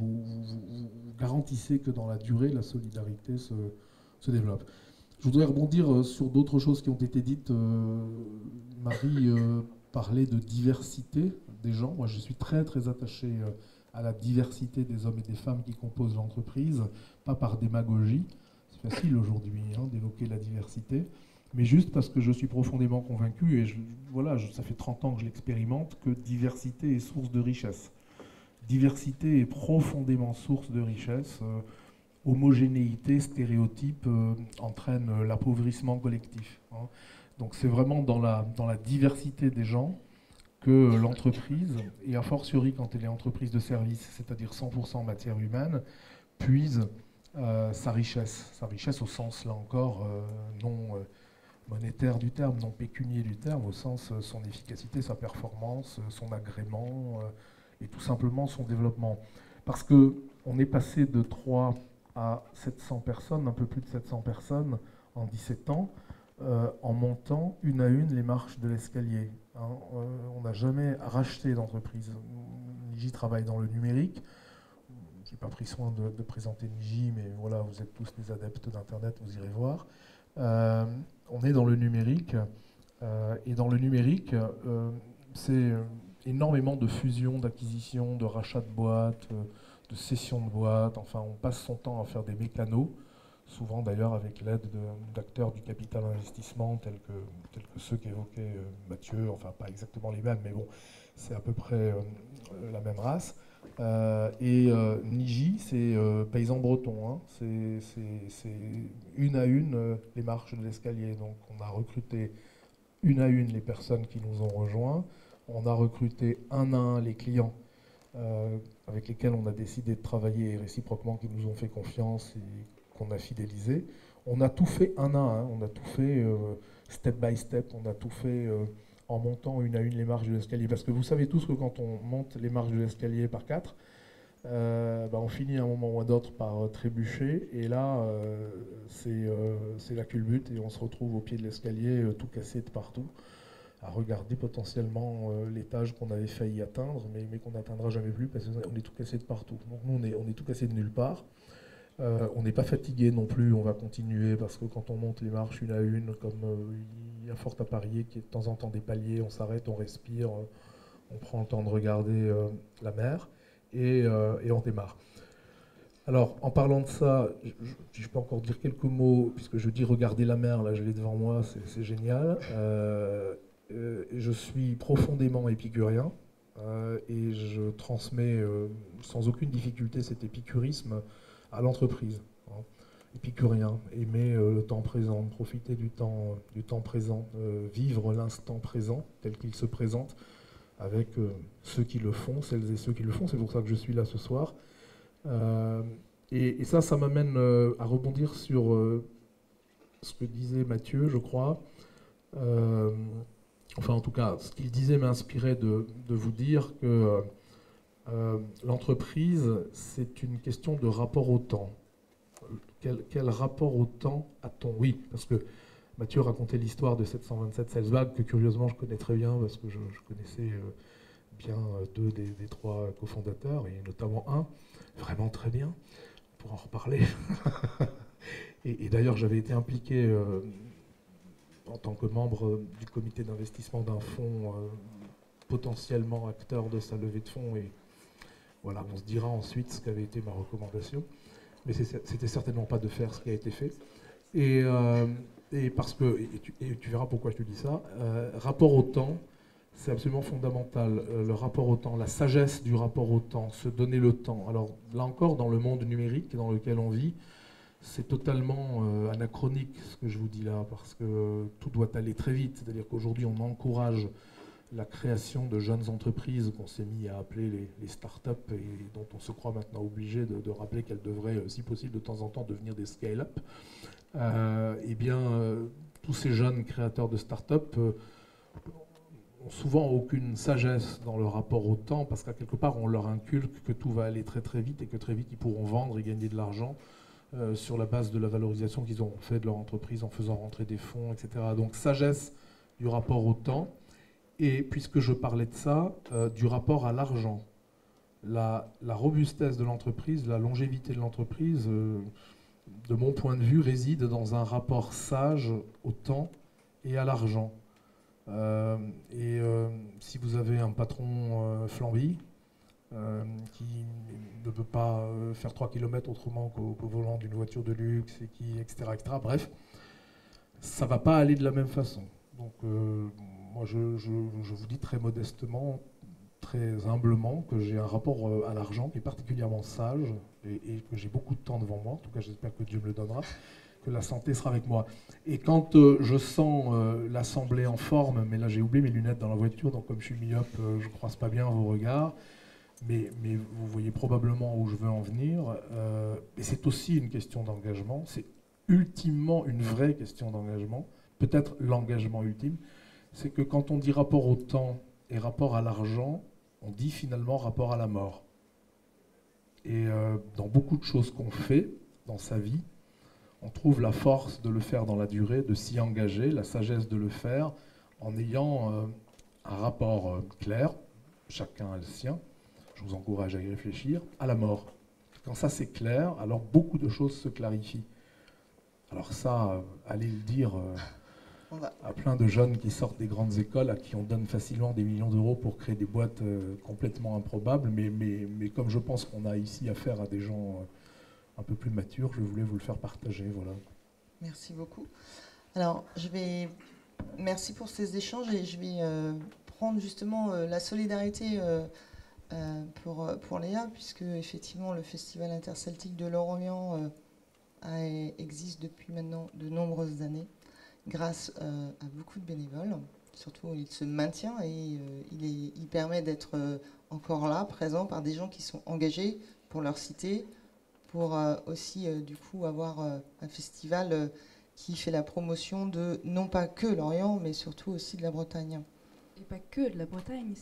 garantissez que dans la durée, la solidarité se développe. Je voudrais rebondir sur d'autres choses qui ont été dites. Marie parlait de diversité des gens. Moi, je suis très, très attaché à la diversité des hommes et des femmes qui composent l'entreprise, pas par démagogie. C'est facile aujourd'hui hein, d'évoquer la diversité, mais juste parce que je suis profondément convaincu, et voilà, ça fait 30 ans que je l'expérimente, que diversité est source de richesse. Diversité est profondément source de richesse. Homogénéité, stéréotype entraînent l'appauvrissement collectif. Hein. Donc c'est vraiment dans la diversité des gens que l'entreprise, et a fortiori quand elle est entreprise de service, c'est-à-dire 100% matière humaine, puise sa richesse au sens, là encore, non monétaire du terme, non pécunier du terme, au sens son efficacité, sa performance, son agrément et tout simplement son développement. Parce qu'on est passé de 3 à 700 personnes, un peu plus de 700 personnes en 17 ans, en montant une à une les marches de l'escalier. Hein. On n'a jamais racheté d'entreprise. Niji travaille dans le numérique. Je n'ai pas pris soin de présenter Niji, mais voilà, vous êtes tous des adeptes d'Internet, vous irez voir. On est dans le numérique, et dans le numérique, c'est énormément de fusions, d'acquisitions, de rachats de boîtes, de cessions de boîtes. Enfin, on passe son temps à faire des mécanos, souvent d'ailleurs avec l'aide d'acteurs du capital investissement tels que ceux qu'évoquait Mathieu, enfin pas exactement les mêmes, mais bon, c'est à peu près la même race. Niji, c'est paysan breton, hein. C'est une à une les marches de l'escalier. Donc on a recruté une à une les personnes qui nous ont rejoints, on a recruté un à un les clients avec lesquels on a décidé de travailler réciproquement, qui nous ont fait confiance et qu'on a fidélisé. On a tout fait un à un, on a tout fait step by step, on a tout fait en montant une à une les marches de l'escalier. Parce que vous savez tous que quand on monte les marches de l'escalier par 4, on finit à un moment ou à d'autre par trébucher. Et là, c'est la culbute et on se retrouve au pied de l'escalier tout cassé de partout, à regarder potentiellement l'étage qu'on avait failli atteindre, mais qu'on n'atteindra jamais plus parce qu'on est tout cassé de partout. Donc nous, on est tout cassé de nulle part. On n'est pas fatigué non plus, on va continuer parce que quand on monte les marches une à une, comme il y a fort à parier qu'il y ait de temps en temps des paliers, on s'arrête, on respire, on prend le temps de regarder la mer et on démarre. Alors, en parlant de ça, je peux encore dire quelques mots, puisque je dis regarder la mer, là je l'ai devant moi, c'est génial. Je suis profondément épicurien et je transmets sans aucune difficulté cet épicurisme à l'entreprise. Hein. Épicurien, aimer le temps présent, profiter du temps présent, vivre l'instant présent tel qu'il se présente avec ceux qui le font, celles et ceux qui le font. C'est pour ça que je suis là ce soir. Et ça m'amène à rebondir sur ce que disait Mathieu, je crois. Enfin, en tout cas, ce qu'il disait m'inspirait de vous dire que l'entreprise, c'est une question de rapport au temps. Quel rapport au temps a-t-on? Oui, parce que Mathieu racontait l'histoire de 727 Salzbach, que curieusement je connais très bien, parce que je connaissais bien 2 des 3 cofondateurs, et notamment un, vraiment très bien, on pourra en reparler. et d'ailleurs, j'avais été impliqué en tant que membre du comité d'investissement d'un fonds potentiellement acteur de sa levée de fonds, et voilà, on se dira ensuite ce qu'avait été ma recommandation, mais c'était certainement pas de faire ce qui a été fait. Et parce que, et tu verras pourquoi je te dis ça, rapport au temps, c'est absolument fondamental. Le rapport au temps, la sagesse du rapport au temps, se donner le temps. Alors là encore, dans le monde numérique dans lequel on vit, c'est totalement anachronique ce que je vous dis là, parce que tout doit aller très vite. C'est-à-dire qu'aujourd'hui, on encourage la création de jeunes entreprises qu'on s'est mis à appeler les start-up et dont on se croit maintenant obligé de rappeler qu'elles devraient, si possible, de temps en temps devenir des scale-up. Eh bien, tous ces jeunes créateurs de start-up ont souvent aucune sagesse dans le rapport au temps, parce qu'à quelque part, on leur inculque que tout va aller très très vite et que très vite, ils pourront vendre et gagner de l'argent sur la base de la valorisation qu'ils ont fait de leur entreprise en faisant rentrer des fonds, etc. Donc, sagesse du rapport au temps. Et puisque je parlais de ça, du rapport à l'argent. La robustesse de l'entreprise, la longévité de l'entreprise, de mon point de vue, réside dans un rapport sage au temps et à l'argent. Si vous avez un patron flambi, qui ne peut pas faire 3 km autrement qu'au volant d'une voiture de luxe, et etc., etc., bref, ça ne va pas aller de la même façon. Donc, moi, je vous dis très modestement, très humblement, que j'ai un rapport à l'argent qui est particulièrement sage et que j'ai beaucoup de temps devant moi. En tout cas, j'espère que Dieu me le donnera, que la santé sera avec moi. Et quand je sens l'assemblée en forme, mais là, j'ai oublié mes lunettes dans la voiture, donc comme je suis myope, je ne croise pas bien vos regards, mais vous voyez probablement où je veux en venir. Et c'est aussi une question d'engagement. C'est ultimement une vraie question d'engagement. Peut-être l'engagement ultime, c'est que quand on dit rapport au temps et rapport à l'argent, on dit finalement rapport à la mort. Et dans beaucoup de choses qu'on fait dans sa vie, on trouve la force de le faire dans la durée, de s'y engager, la sagesse de le faire, en ayant un rapport clair, chacun a le sien, je vous encourage à y réfléchir, à la mort. Quand ça c'est clair, alors beaucoup de choses se clarifient. Alors ça, allez le dire à plein de jeunes qui sortent des grandes écoles, à qui on donne facilement des millions d'euros pour créer des boîtes complètement improbables, mais comme je pense qu'on a ici affaire à des gens un peu plus matures, je voulais vous le faire partager. Voilà. Merci beaucoup. Alors, merci pour ces échanges et je vais prendre justement la solidarité pour Léa, puisque effectivement le Festival interceltique de l'Orient existe depuis maintenant de nombreuses années, grâce à beaucoup de bénévoles. Surtout, il se maintient et il permet d'être encore là, présent par des gens qui sont engagés pour leur cité, pour aussi du coup avoir un festival qui fait la promotion de non pas que l'Orient, mais surtout aussi de la Bretagne. Et pas que de la Bretagne,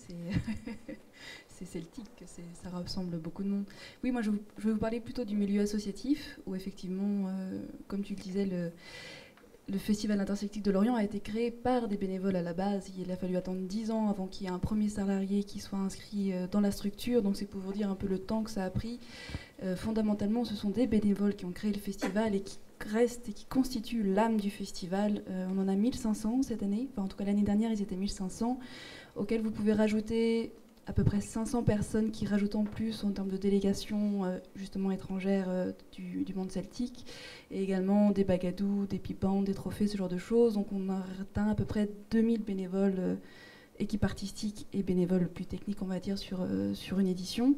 c'est celtique, ça rassemble beaucoup de monde. Oui, moi je vais vous parler plutôt du milieu associatif, où effectivement, comme tu le disais, le Festival interceltique de l'Orient a été créé par des bénévoles à la base. Il a fallu attendre 10 ans avant qu'il y ait un premier salarié qui soit inscrit dans la structure. Donc c'est pour vous dire un peu le temps que ça a pris. Fondamentalement, ce sont des bénévoles qui ont créé le festival et qui restent et qui constituent l'âme du festival. On en a 1500 cette année. Enfin, en tout cas, l'année dernière, ils étaient 1500, auxquels vous pouvez rajouter à peu près 500 personnes qui rajoutent en plus en termes de délégation justement étrangères du monde celtique, et également des bagadous, des pipe-bandes, des trophées, ce genre de choses. Donc on a atteint à peu près 2000 bénévoles, équipes artistiques et bénévoles plus techniques, on va dire, sur une édition.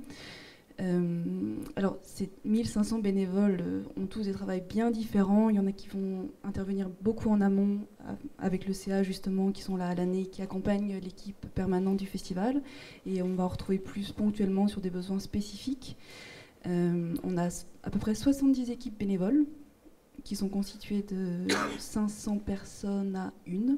Alors ces 1500 bénévoles ont tous des travails bien différents. Il y en a qui vont intervenir beaucoup en amont avec le CA justement, qui sont là à l'année, qui accompagnent l'équipe permanente du festival, et on va en retrouver plus ponctuellement sur des besoins spécifiques. On a à peu près 70 équipes bénévoles qui sont constituées de 500 personnes à une.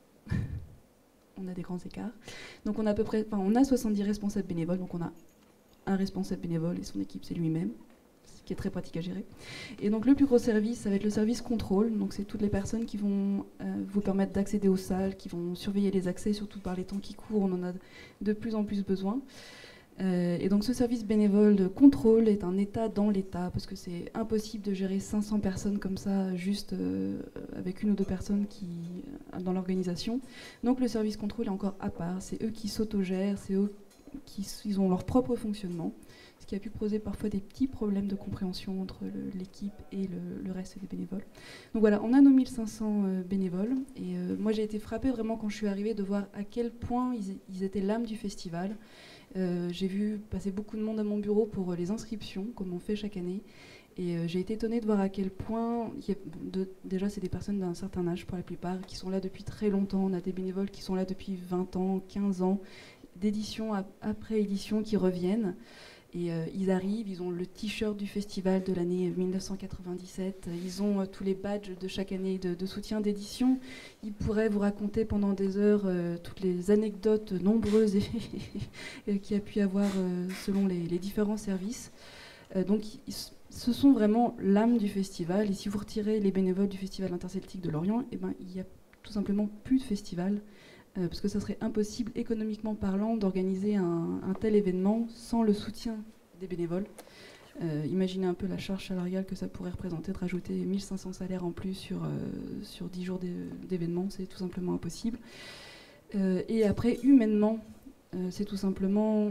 On a des grands écarts. Donc on a à peu près, on a 70 responsables bénévoles, donc on a un responsable bénévole et son équipe, c'est lui-même, ce qui est très pratique à gérer. Et donc le plus gros service, ça va être le service contrôle. Donc c'est toutes les personnes qui vont vous permettre d'accéder aux salles, qui vont surveiller les accès, surtout par les temps qui courent, on en a de plus en plus besoin. Et donc ce service bénévole de contrôle est un état dans l'état, parce que c'est impossible de gérer 500 personnes comme ça, juste avec une ou deux personnes dans l'organisation. Donc le service contrôle est encore à part, c'est eux qui s'autogèrent, c'est eux ils ont leur propre fonctionnement. ce qui a pu poser parfois des petits problèmes de compréhension entre l'équipe et le reste des bénévoles. Donc voilà, on a nos 1500 bénévoles, et moi j'ai été frappée vraiment quand je suis arrivée de voir à quel point ils étaient l'âme du festival. J'ai vu passer beaucoup de monde à mon bureau pour les inscriptions, comme on fait chaque année. Et j'ai été étonnée de voir à quel point, déjà c'est des personnes d'un certain âge pour la plupart, qui sont là depuis très longtemps. On a des bénévoles qui sont là depuis 20 ans, 15 ans, d'édition après édition qui reviennent. Et ils arrivent, ils ont le t-shirt du festival de l'année 1997, ils ont tous les badges de chaque année de soutien d'édition. Ils pourraient vous raconter pendant des heures toutes les anecdotes nombreuses qu'il y a pu avoir selon les différents services. Donc ce sont vraiment l'âme du festival. Et si vous retirez les bénévoles du Festival interceltique de Lorient, eh ben, il n'y a tout simplement plus de festival. Parce que ça serait impossible, économiquement parlant, d'organiser un tel événement sans le soutien des bénévoles. Imaginez un peu la charge salariale que ça pourrait représenter, de rajouter 1500 salaires en plus sur 10 jours d'événement, c'est tout simplement impossible. Et après, humainement, c'est tout simplement...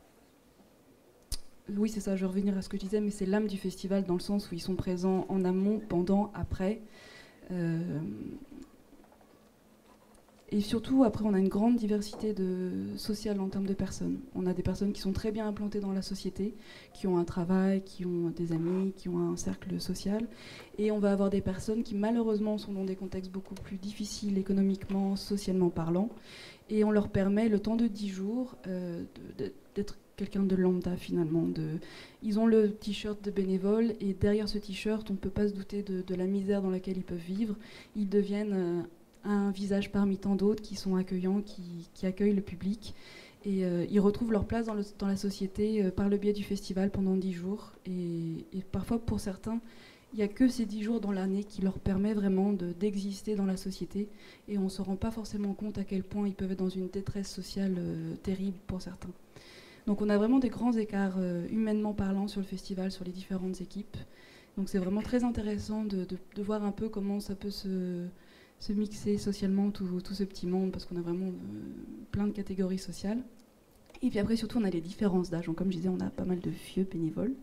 Oui, c'est ça, je vais revenir à ce que je disais, mais c'est l'âme du festival dans le sens où ils sont présents en amont, pendant, après. Et surtout, après, on a une grande diversité sociale en termes de personnes. On a des personnes qui sont très bien implantées dans la société, qui ont un travail, qui ont des amis, qui ont un cercle social. Et on va avoir des personnes qui, malheureusement, sont dans des contextes beaucoup plus difficiles économiquement, socialement parlant. Et on leur permet, le temps de 10 jours, d'être quelqu'un de lambda, finalement. Ils ont le t-shirt de bénévole, et derrière ce t-shirt, on ne peut pas se douter de la misère dans laquelle ils peuvent vivre. Ils deviennent... un visage parmi tant d'autres qui sont accueillants, qui accueillent le public. Et ils retrouvent leur place dans la société par le biais du festival pendant 10 jours. Et parfois, pour certains, il n'y a que ces 10 jours dans l'année qui leur permet vraiment d'exister dans la société. Et on ne se rend pas forcément compte à quel point ils peuvent être dans une détresse sociale terrible pour certains. Donc on a vraiment des grands écarts humainement parlant sur le festival, sur les différentes équipes. Donc c'est vraiment très intéressant de voir un peu comment ça peut se mixer socialement tout ce petit monde, parce qu'on a vraiment plein de catégories sociales. Et puis après, surtout, on a les différences d'âge. Comme je disais, on a pas mal de vieux bénévoles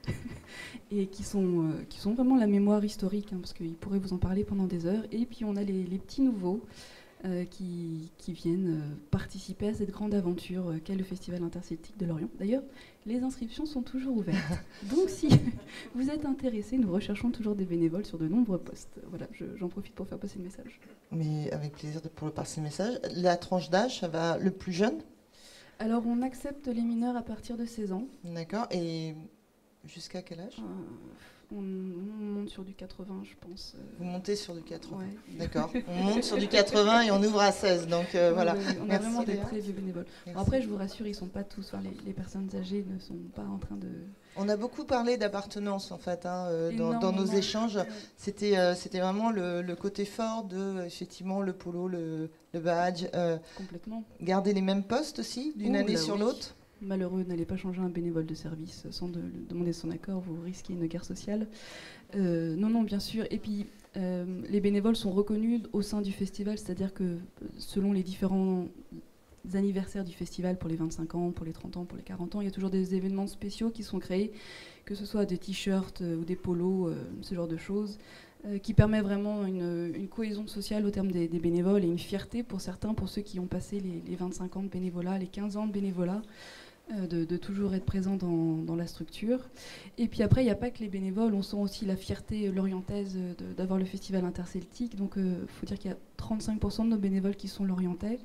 et qui sont vraiment la mémoire historique, parce qu'ils pourraient vous en parler pendant des heures. Et puis on a les petits nouveaux qui viennent participer à cette grande aventure qu'est le Festival interceltique de Lorient. D'ailleurs, les inscriptions sont toujours ouvertes. Donc si vous êtes intéressés, nous recherchons toujours des bénévoles sur de nombreux postes. Voilà, j'en profite pour faire passer le message. Mais avec plaisir pour passer le message. La tranche d'âge, ça va le plus jeune? Alors on accepte les mineurs à partir de 16 ans. D'accord, et jusqu'à quel âge? On monte sur du 80, je pense. Vous montez sur du 80, ouais. D'accord. On monte sur du 80 et on ouvre à 16, donc voilà. On a vraiment des très vieux bénévoles. Bon, après, je vous rassure, ils ne sont pas tous, les personnes âgées ne sont pas en train de... On a beaucoup parlé d'appartenance, en fait, dans nos échanges. C'était vraiment le côté fort de, effectivement, le polo, le badge. Complètement. Garder les mêmes postes aussi, d'une année sur l'autre. Malheureux, n'allez pas changer un bénévole de service sans demander son accord, vous risquez une guerre sociale. Non, bien sûr. Et puis, les bénévoles sont reconnus au sein du festival, c'est-à-dire que selon les différents anniversaires du festival, pour les 25 ans, pour les 30 ans, pour les 40 ans, il y a toujours des événements spéciaux qui sont créés, que ce soit des t-shirts ou des polos, ce genre de choses, qui permet vraiment une cohésion sociale au terme des bénévoles et une fierté pour certains, pour ceux qui ont passé les 25 ans de bénévolat, les 15 ans de bénévolat, de toujours être présent dans la structure. Et puis après, il n'y a pas que les bénévoles, on sent aussi la fierté lorientaise d'avoir le festival interceltique. Donc il faut dire qu'il y a 35% de nos bénévoles qui sont lorientais,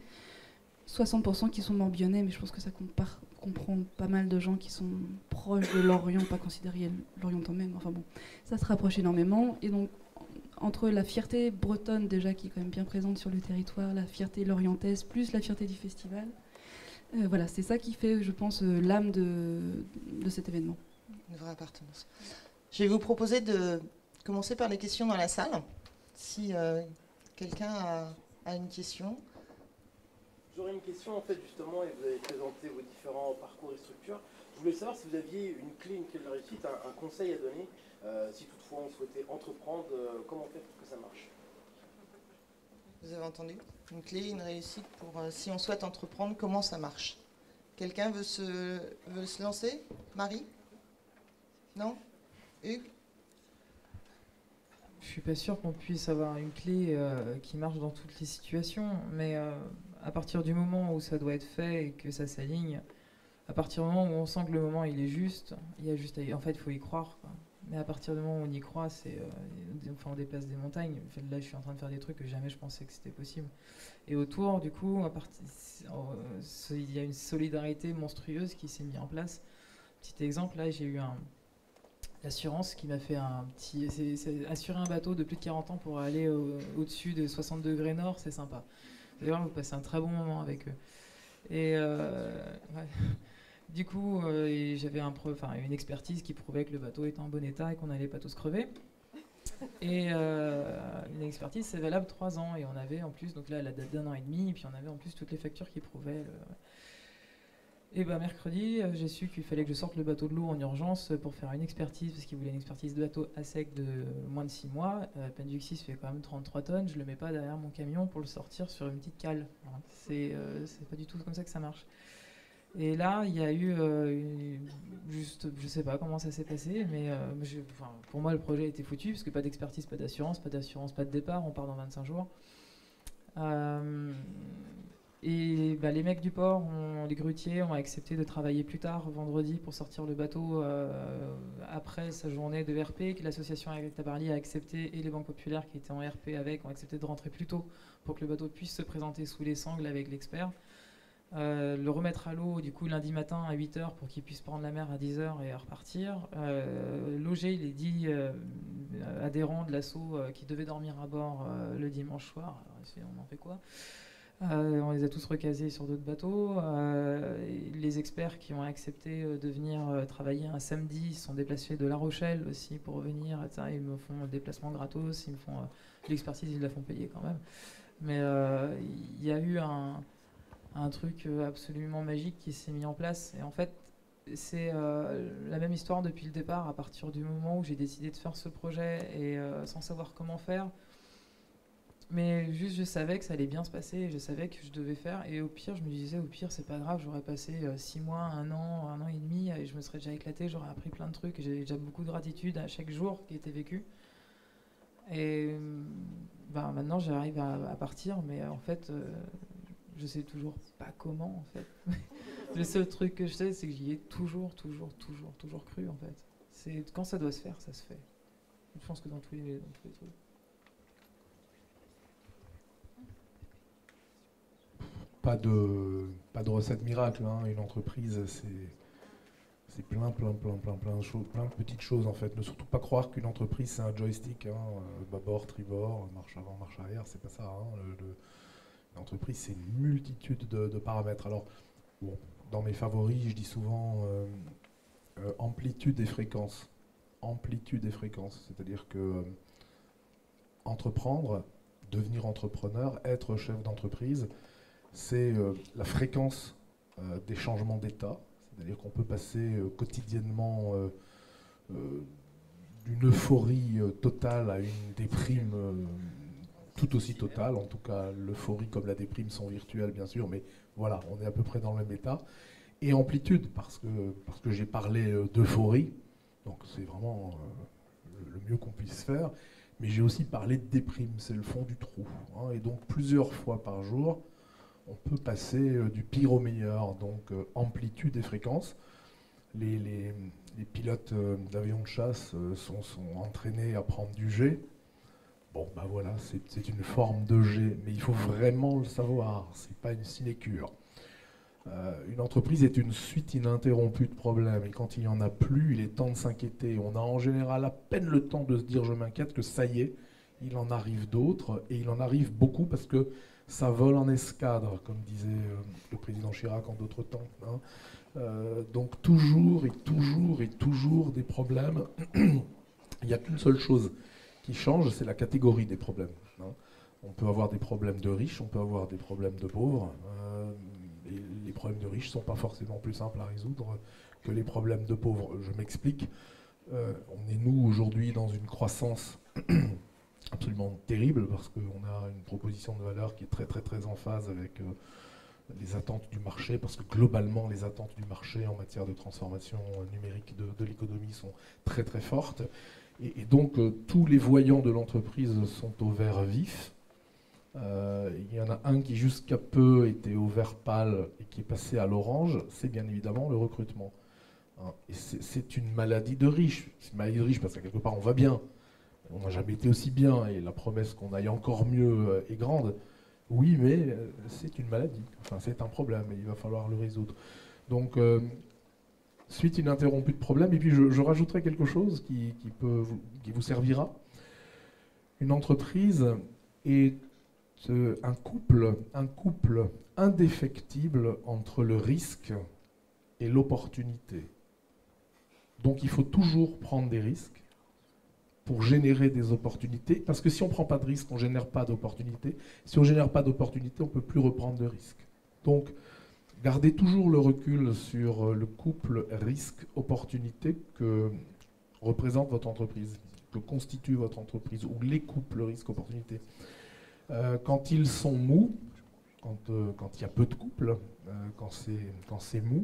60% qui sont morbionnais, mais je pense que ça comprend pas mal de gens qui sont proches de Lorient, pas considérés Lorientant même, enfin bon, ça se rapproche énormément. Et donc, entre la fierté bretonne déjà, qui est quand même bien présente sur le territoire, la fierté lorientaise, plus la fierté du festival, voilà, c'est ça qui fait, je pense, l'âme de cet événement. Une vraie appartenance. Je vais vous proposer de commencer par les questions dans la salle. Si quelqu'un a une question. J'aurais une question, en fait, justement, et vous avez présenté vos différents parcours et structures. Je voulais savoir si vous aviez une clé de réussite, un conseil à donner, si toutefois on souhaitait entreprendre, comment faire pour que ça marche? Vous avez entendu? Une clé, une réussite pour si on souhaite entreprendre, comment ça marche? Quelqu'un veut se lancer? Marie? Non? Hugues? Je suis pas sûre qu'on puisse avoir une clé qui marche dans toutes les situations, mais à partir du moment où ça doit être fait et que ça s'aligne, à partir du moment où on sent que le moment il est juste, il y a juste en fait il faut y croire, quoi. Mais à partir du moment où on y croit, on déplace des montagnes. En fait, là, je suis en train de faire des trucs que jamais je pensais que c'était possible. Et autour, du coup, il y a une solidarité monstrueuse qui s'est mise en place. Petit exemple, là, j'ai eu l'assurance qui m'a fait c'est assurer un bateau de plus de 40 ans pour aller au-dessus de 60 degrés nord, c'est sympa. D'ailleurs, vous passez un très bon moment avec eux. Et ouais. Du coup, j'avais une expertise qui prouvait que le bateau était en bon état et qu'on n'allait pas tous crever. Et une expertise, c'est valable 3 ans. Et on avait en plus, donc là, la date d'1 an et demi, et puis on avait en plus toutes les factures qui prouvaient. Et mercredi, j'ai su qu'il fallait que je sorte le bateau de l'eau en urgence pour faire une expertise, parce qu'il voulait une expertise de bateau à sec de moins de 6 mois. Penduxis fait quand même 33 tonnes, je le mets pas derrière mon camion pour le sortir sur une petite cale. Voilà. C'est pas du tout comme ça que ça marche. Et là, il y a eu je sais pas comment ça s'est passé, mais pour moi, le projet a été foutu, parce que pas d'expertise, pas d'assurance, pas de départ, on part dans 25 jours. Et les mecs du port, les grutiers, ont accepté de travailler plus tard, vendredi, pour sortir le bateau après sa journée de RP, que l'association avec Tabarly a accepté, et les banques populaires qui étaient en RP avec ont accepté de rentrer plus tôt pour que le bateau puisse se présenter sous les sangles avec l'expert. Le remettre à l'eau du coup lundi matin à 8h pour qu'il puisse prendre la mer à 10h et repartir, loger les 10 adhérents de l'assaut qui devaient dormir à bord le dimanche soir. Alors, on en fait quoi? On les a tous recasés sur d'autres bateaux. Les experts qui ont accepté de venir travailler un samedi sont déplacés de La Rochelle aussi pour venir. Ils me font le déplacement gratos, ils me font l'expertise, ils la font payer quand même. Mais il y a eu un truc absolument magique qui s'est mis en place. Et en fait, c'est la même histoire depuis le départ, à partir du moment où j'ai décidé de faire ce projet et sans savoir comment faire. Mais juste, je savais que ça allait bien se passer, et je savais que je devais faire. Et au pire, je me disais, au pire, c'est pas grave, j'aurais passé 6 mois, 1 an et demi, et je me serais déjà éclaté, j'aurais appris plein de trucs, et j'ai déjà beaucoup de gratitude à chaque jour qui était vécu. Et maintenant, j'arrive à partir, mais en fait, je sais toujours pas comment, en fait. Le seul truc que je sais, c'est que j'y ai toujours cru, en fait. C'est quand ça doit se faire, ça se fait. Je pense que dans tous les trucs. Pas de recette miracle, hein. Une entreprise, c'est plein de choses, plein de petites choses en fait. Ne surtout pas croire qu'une entreprise c'est un joystick, hein, bâbord, tribord, marche avant, marche arrière, c'est pas ça. Hein. L'entreprise c'est une multitude de paramètres. Alors, bon, dans mes favoris, je dis souvent amplitude et fréquence. Amplitude et fréquence, c'est-à-dire que entreprendre, devenir entrepreneur, être chef d'entreprise, c'est la fréquence des changements d'état, c'est-à-dire qu'on peut passer quotidiennement d'une euphorie totale à une déprime tout aussi totale. En tout cas, l'euphorie comme la déprime sont virtuelles, bien sûr, mais voilà, on est à peu près dans le même état. Et amplitude, parce que j'ai parlé d'euphorie, donc c'est vraiment le mieux qu'on puisse faire, mais j'ai aussi parlé de déprime, c'est le fond du trou. Hein, et donc plusieurs fois par jour, on peut passer du pire au meilleur, donc amplitude et fréquence. Les pilotes d'avions de chasse sont entraînés à prendre du G. Bon, ben voilà, c'est une forme de G, mais il faut vraiment le savoir, c'est pas une sinécure. Une entreprise est une suite ininterrompue de problèmes, et quand il n'y en a plus, il est temps de s'inquiéter. On a en général à peine le temps de se dire « je m'inquiète » que ça y est, il en arrive d'autres, et il en arrive beaucoup parce que ça vole en escadre, comme disait le président Chirac en d'autres temps. Hein. Donc toujours des problèmes. Il n'y a qu'une seule chose qui change, c'est la catégorie des problèmes. Hein. On peut avoir des problèmes de riches, on peut avoir des problèmes de pauvres. Et les problèmes de riches ne sont pas forcément plus simples à résoudre que les problèmes de pauvres. Je m'explique. On est, nous, aujourd'hui, dans une croissance absolument terrible, parce qu'on a une proposition de valeur qui est très en phase avec les attentes du marché, parce que globalement, les attentes du marché en matière de transformation numérique de l'économie sont très très fortes. Et donc, tous les voyants de l'entreprise sont au vert vif. Il y en a un qui jusqu'à peu était au vert pâle et qui est passé à l'orange, c'est bien évidemment le recrutement. Hein, et c'est une maladie de riche. C'est une maladie de riche parce qu'à quelque part on va bien. On n'a jamais été aussi bien et la promesse qu'on aille encore mieux est grande. Oui, mais c'est une maladie. Enfin, c'est un problème et il va falloir le résoudre. Donc, suite ininterrompue de problème. Et puis je rajouterai quelque chose qui vous servira. Une entreprise est un couple indéfectible entre le risque et l'opportunité. Donc il faut toujours prendre des risques pour générer des opportunités, parce que si on ne prend pas de risques, on ne génère pas d'opportunités. Si on ne génère pas d'opportunités, on ne peut plus reprendre de risques. Donc gardez toujours le recul sur le couple risque-opportunité que représente votre entreprise, que constitue votre entreprise, ou les couples risque-opportunité. Quand ils sont mous, quand il y a peu de couples, quand c'est mou,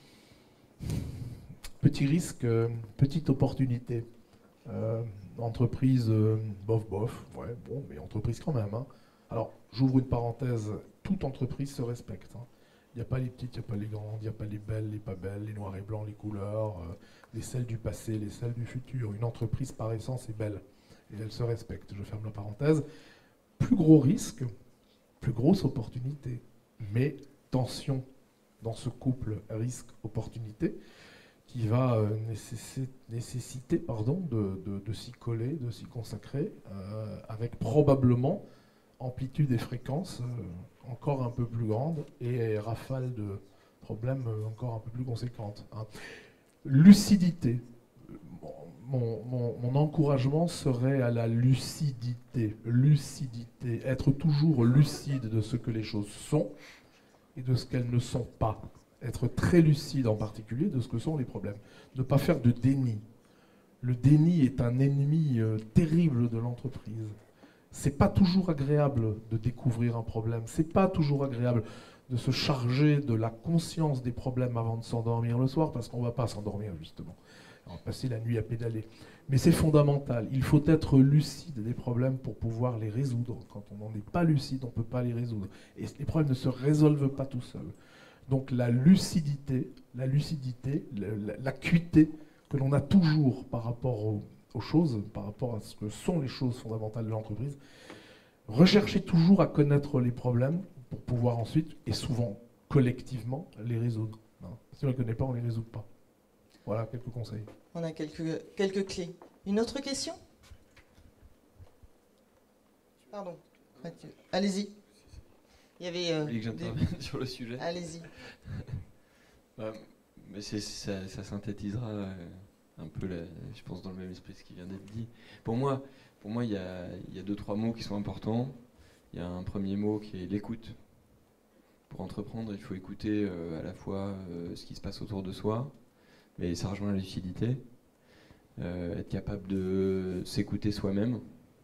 petit risque, petite opportunité. Entreprise bof, ouais, bon, mais entreprise quand même. Hein. Alors, j'ouvre une parenthèse, toute entreprise se respecte. Hein. Il n'y a pas les petites, il n'y a pas les grandes, il n'y a pas les belles, les pas belles, les noirs et blancs, les couleurs, les celles du passé, les celles du futur. Une entreprise par essence est belle et elle se respecte. Je ferme la parenthèse. Plus gros risque, plus grosse opportunité. Mais tension dans ce couple risque-opportunité qui va nécessiter de s'y coller, de s'y consacrer, avec probablement amplitude et fréquence encore un peu plus grande et rafale de problèmes encore un peu plus conséquentes. Hein. Lucidité. Mon encouragement serait à la lucidité. Lucidité. Être toujours lucide de ce que les choses sont et de ce qu'elles ne sont pas. Être très lucide en particulier de ce que sont les problèmes. Ne pas faire de déni. Le déni est un ennemi terrible de l'entreprise. C'est pas toujours agréable de découvrir un problème. C'est pas toujours agréable de se charger de la conscience des problèmes avant de s'endormir le soir, parce qu'on va pas s'endormir justement. On va passer la nuit à pédaler. Mais c'est fondamental. Il faut être lucide des problèmes pour pouvoir les résoudre. Quand on n'en est pas lucide, on ne peut pas les résoudre. Et les problèmes ne se résolvent pas tout seuls. Donc la lucidité, l'acuité que l'on a toujours par rapport aux choses, par rapport à ce que sont les choses fondamentales de l'entreprise, recherchez toujours à connaître les problèmes pour pouvoir ensuite, et souvent collectivement, les résoudre. Si on ne les connaît pas, on ne les résout pas. Voilà, quelques conseils. On a quelques clés. Une autre question ? Pardon. Allez-y. Il y avait... Vous voulez que j'intervienne sur le sujet ? Allez-y. Mais ça synthétisera un peu, je pense, dans le même esprit ce qui vient d'être dit. Pour moi, il y a 2-3 mots qui sont importants. Il y a un premier mot qui est l'écoute. Pour entreprendre, il faut écouter à la fois ce qui se passe autour de soi, mais ça rejoint la lucidité. Être capable de s'écouter soi-même.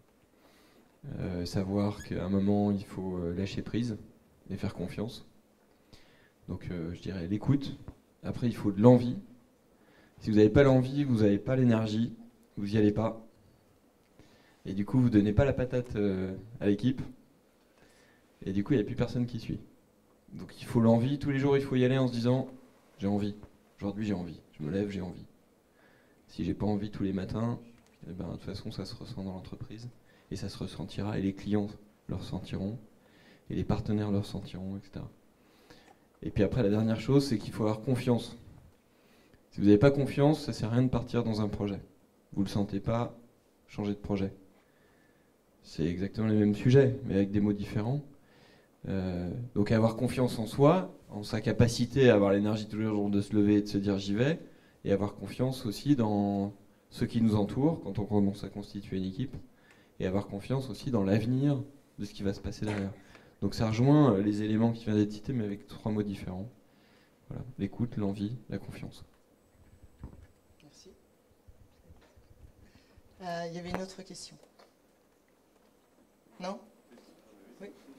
Savoir qu'à un moment, il faut lâcher prise et faire confiance. Donc, je dirais l'écoute. Après, il faut de l'envie. Si vous n'avez pas l'envie, vous n'avez pas l'énergie, vous n'y allez pas. Et du coup, vous ne donnez pas la patate à l'équipe. Et du coup, il n'y a plus personne qui suit. Donc, il faut l'envie. Tous les jours, il faut y aller en se disant « j'ai envie. Aujourd'hui, j'ai envie. Je me lève, j'ai envie. » Si j'ai pas envie tous les matins, eh ben, de toute façon, ça se ressent dans l'entreprise. Et ça se ressentira. Et les clients le ressentiront. Et les partenaires le ressentiront, etc. Et puis après, la dernière chose, c'est qu'il faut avoir confiance. Si vous n'avez pas confiance, ça ne sert à rien de partir dans un projet. Vous ne le sentez pas, changez de projet. C'est exactement les mêmes sujets, mais avec des mots différents. Donc avoir confiance en soi, en sa capacité à avoir l'énergie tous les jours de se lever et de se dire j'y vais, et avoir confiance aussi dans ceux qui nous entourent quand on commence à constituer une équipe, et avoir confiance aussi dans l'avenir de ce qui va se passer derrière. Donc ça rejoint les éléments qui viennent d'être cités, mais avec 3 mots différents. Voilà, l'écoute, l'envie, la confiance. Merci. Il y avait une autre question. Non ?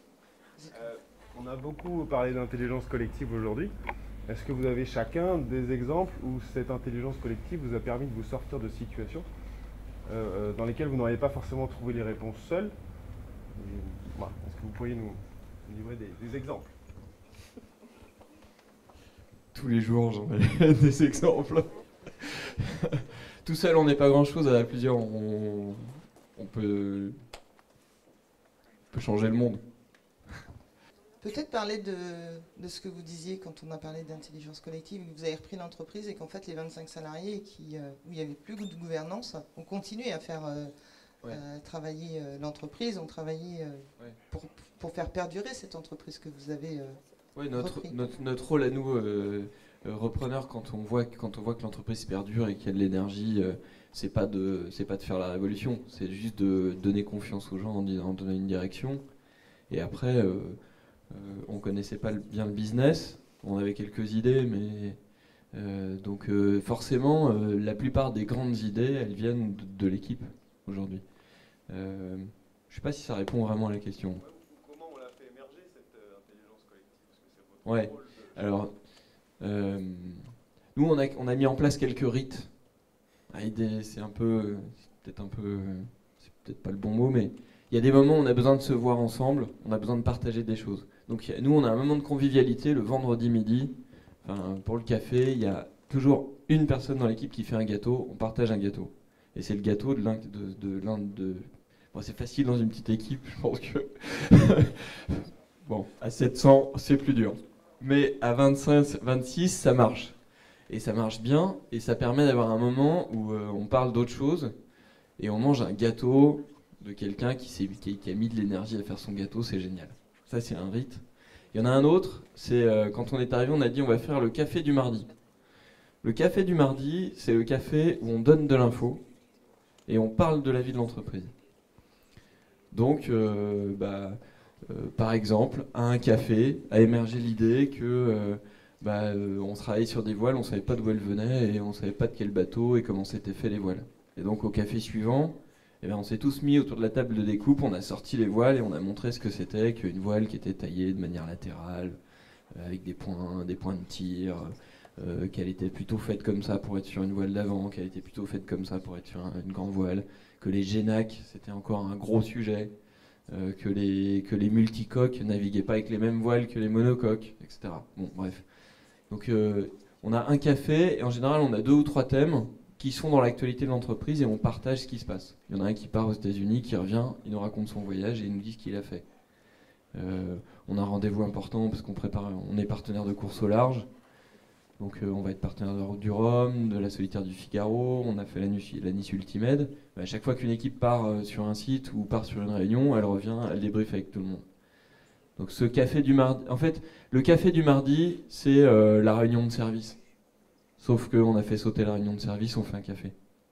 Oui. On a beaucoup parlé d'intelligence collective aujourd'hui. Est-ce que vous avez chacun des exemples où cette intelligence collective vous a permis de vous sortir de situations dans lesquelles vous n'auriez pas forcément trouvé les réponses seules? Voilà. Est-ce que vous pourriez nous livrer des exemples? Tous les jours, j'en ai des exemples. Tout seul, on n'est pas grand-chose. À plusieurs, on peut changer le monde. Peut-être parler de ce que vous disiez quand on a parlé d'intelligence collective, que vous avez repris l'entreprise et qu'en fait les 25 salariés où il n'y avait plus de gouvernance ont continué à faire travailler l'entreprise, ont travaillé pour faire perdurer cette entreprise que vous avez Oui, repris. notre rôle à nous, repreneurs, quand on voit que l'entreprise perdure et qu'il y a de l'énergie, c'est pas de faire la révolution, c'est juste de donner confiance aux gens en donnant une direction. Et après, on connaissait pas bien le business, on avait quelques idées, mais donc forcément, la plupart des grandes idées, elles viennent de l'équipe aujourd'hui. Je sais pas si ça répond vraiment à la question. Comment on l'a fait émerger cette intelligence collective? Parce que c'est votre Ouais. rôle de... Alors, nous, on a mis en place quelques rites. C'est peut-être pas le bon mot, mais il y a des moments où on a besoin de se voir ensemble, on a besoin de partager des choses. Donc nous, on a un moment de convivialité le vendredi midi. Enfin, pour le café, il y a toujours une personne dans l'équipe qui fait un gâteau, on partage un gâteau. Et c'est le gâteau de l'un de... Bon, c'est facile dans une petite équipe, je pense que... Bon, à 700, c'est plus dur. Mais à 25, 26, ça marche. Et ça marche bien, et ça permet d'avoir un moment où on parle d'autre chose, et on mange un gâteau de quelqu'un qui a mis de l'énergie à faire son gâteau, c'est génial. Ça, c'est un rite. Il y en a un autre, c'est quand on est arrivé, on a dit on va faire le café du mardi. Le café du mardi, c'est le café où on donne de l'info, et on parle de la vie de l'entreprise. Donc, par exemple, à un café, a émergé l'idée que on travaillait sur des voiles, on ne savait pas d'où elles venaient et on ne savait pas de quel bateau et comment s'étaient fait les voiles. Et donc au café suivant, on s'est tous mis autour de la table de découpe, on a sorti les voiles et on a montré ce que c'était qu'une voile qui était taillée de manière latérale, avec des points de tir, qu'elle était plutôt faite comme ça pour être sur une voile d'avant, qu'elle était plutôt faite comme ça pour être sur une grande voile, que les génacs, c'était encore un gros sujet. Que les multicoques naviguaient pas avec les mêmes voiles que les monocoques, etc. Bon, bref. Donc on a un café et en général on a 2 ou 3 thèmes qui sont dans l'actualité de l'entreprise et on partage ce qui se passe. Il y en a un qui part aux États-Unis, qui revient, il nous raconte son voyage et il nous dit ce qu'il a fait. On a un rendez-vous important parce on est partenaire de course au large. Donc on va être partenaire de la Route du Rhum, de la Solitaire du Figaro, on a fait la Nice Ultimède. À chaque fois qu'une équipe part sur un site ou part sur une réunion, elle revient, elle débriefe avec tout le monde. Donc ce café du mardi, en fait, le café du mardi, c'est la réunion de service. Sauf qu'on a fait sauter la réunion de service, on fait un café.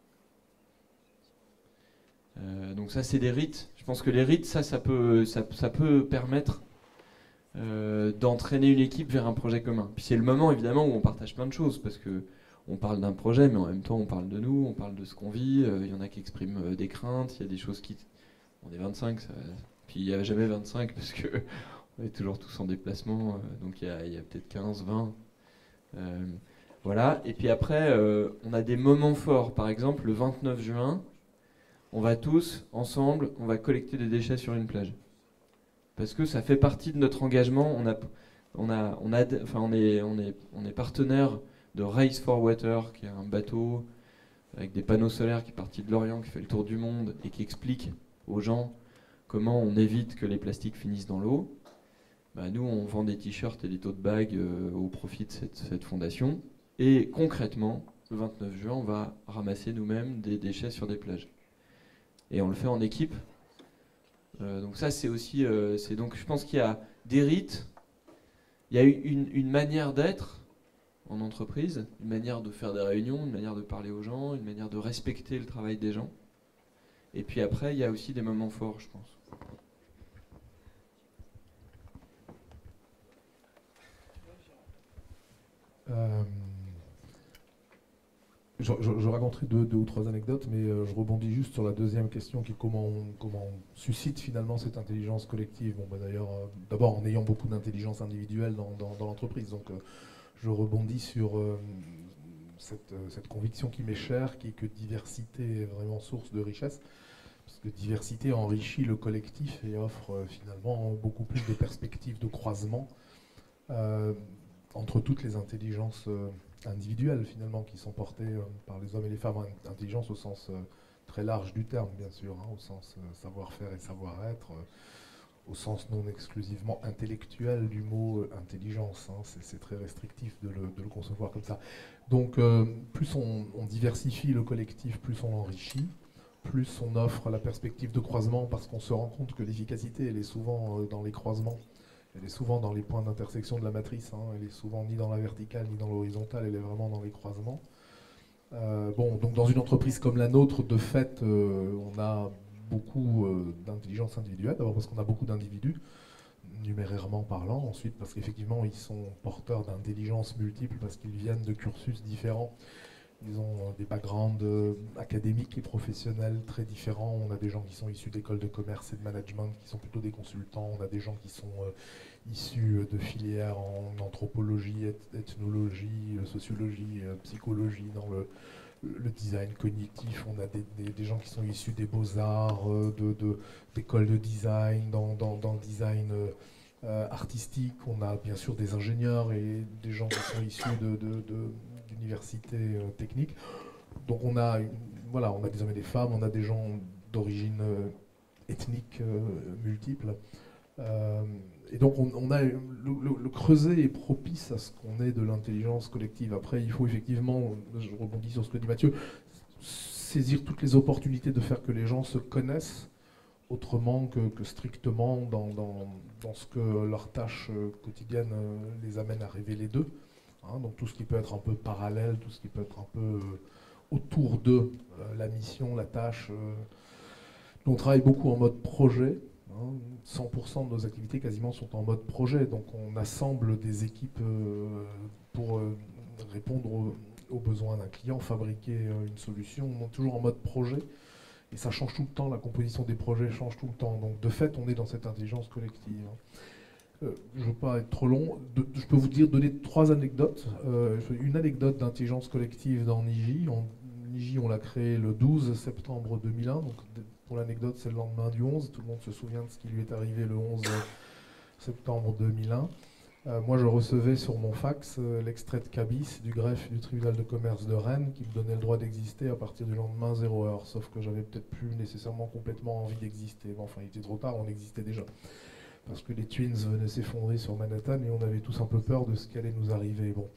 Donc ça, c'est des rites. Je pense que les rites, ça peut permettre d'entraîner une équipe vers un projet commun. Puis c'est le moment évidemment où on partage plein de choses parce que on parle d'un projet mais en même temps on parle de nous, on parle de ce qu'on vit, il y en a qui expriment des craintes, il y a des choses qui... On est 25, puis il n'y a jamais 25 parce que on est toujours tous en déplacement, donc il y a peut-être 15, 20. Voilà, et puis après on a des moments forts, par exemple le 29 juin, on va tous ensemble, on va collecter des déchets sur une plage. Parce que ça fait partie de notre engagement. On est partenaire de Race for Water, qui est un bateau avec des panneaux solaires qui est parti de Lorient, qui fait le tour du monde et qui explique aux gens comment on évite que les plastiques finissent dans l'eau. Nous, on vend des t-shirts et des tote bags au profit de cette fondation. Et concrètement, le 29 juin, on va ramasser nous-mêmes des déchets sur des plages. Et on le fait en équipe. Donc ça c'est aussi, donc je pense qu'il y a des rites, il y a une manière d'être en entreprise, une manière de faire des réunions, une manière de parler aux gens, une manière de respecter le travail des gens. Et puis après il y a aussi des moments forts, je pense. Je raconterai deux ou trois anecdotes, mais je rebondis juste sur la deuxième question qui est comment on suscite finalement cette intelligence collective. Bon, bah, d'ailleurs, d'abord en ayant beaucoup d'intelligence individuelle dans l'entreprise. Donc je rebondis sur cette conviction qui m'est chère, qui est que diversité est vraiment source de richesse. Parce que diversité enrichit le collectif et offre finalement beaucoup plus de perspectives de croisement entre toutes les intelligences individuelles finalement qui sont portées par les hommes et les femmes. Intelligence au sens très large du terme, bien sûr, au sens savoir-faire et savoir-être, au sens non exclusivement intellectuel du mot intelligence. C'est très restrictif de le concevoir comme ça. Donc plus on diversifie le collectif, plus on l'enrichit, plus on offre la perspective de croisement, parce qu'on se rend compte que l'efficacité, elle est souvent dans les croisements, elle est souvent dans les points d'intersection de la matrice, elle est souvent ni dans la verticale ni dans l'horizontale, elle est vraiment dans les croisements. Donc dans une entreprise comme la nôtre, de fait, on a beaucoup d'intelligence individuelle, d'abord parce qu'on a beaucoup d'individus, numérairement parlant, ensuite parce qu'effectivement ils sont porteurs d'intelligences multiples, parce qu'ils viennent de cursus différents. Ils ont des backgrounds académiques et professionnels très différents. On a des gens qui sont issus d'écoles de commerce et de management, qui sont plutôt des consultants. On a des gens qui sont issus de filières en anthropologie, ethnologie, sociologie, psychologie, dans le design cognitif. On a des gens qui sont issus des beaux-arts, d'écoles de design, dans le design artistique. On a bien sûr des ingénieurs et des gens qui sont issus d'universités techniques. Donc on a des hommes et des femmes, on a des gens d'origine ethnique multiples. Et donc on a le creuset est propice à ce qu'on ait de l'intelligence collective. Après, il faut effectivement, je rebondis sur ce que dit Mathieu, saisir toutes les opportunités de faire que les gens se connaissent autrement que strictement dans ce que leurs tâches quotidiennes les amènent à révéler d'eux. Donc tout ce qui peut être un peu parallèle, tout ce qui peut être un peu autour de la mission, la tâche. On travaille beaucoup en mode projet. 100% de nos activités quasiment sont en mode projet. Donc on assemble des équipes pour répondre aux besoins d'un client, fabriquer une solution. On est toujours en mode projet. Et ça change tout le temps, la composition des projets change tout le temps. Donc de fait, on est dans cette intelligence collective. Je ne veux pas être trop long. Je peux vous donner 3 anecdotes. Une anecdote d'intelligence collective dans Niji. Niji, on l'a créé le 12 septembre 2001. Donc pour l'anecdote, c'est le lendemain du 11. Tout le monde se souvient de ce qui lui est arrivé le 11 septembre 2001. Moi, je recevais sur mon fax l'extrait de cabis du greffe du tribunal de commerce de Rennes qui me donnait le droit d'exister à partir du lendemain 0 heure. Sauf que j'avais peut-être plus nécessairement complètement envie d'exister. Bon, enfin, il était trop tard, on existait déjà. Parce que les Twins venaient s'effondrer sur Manhattan et on avait tous un peu peur de ce qui allait nous arriver. Bon.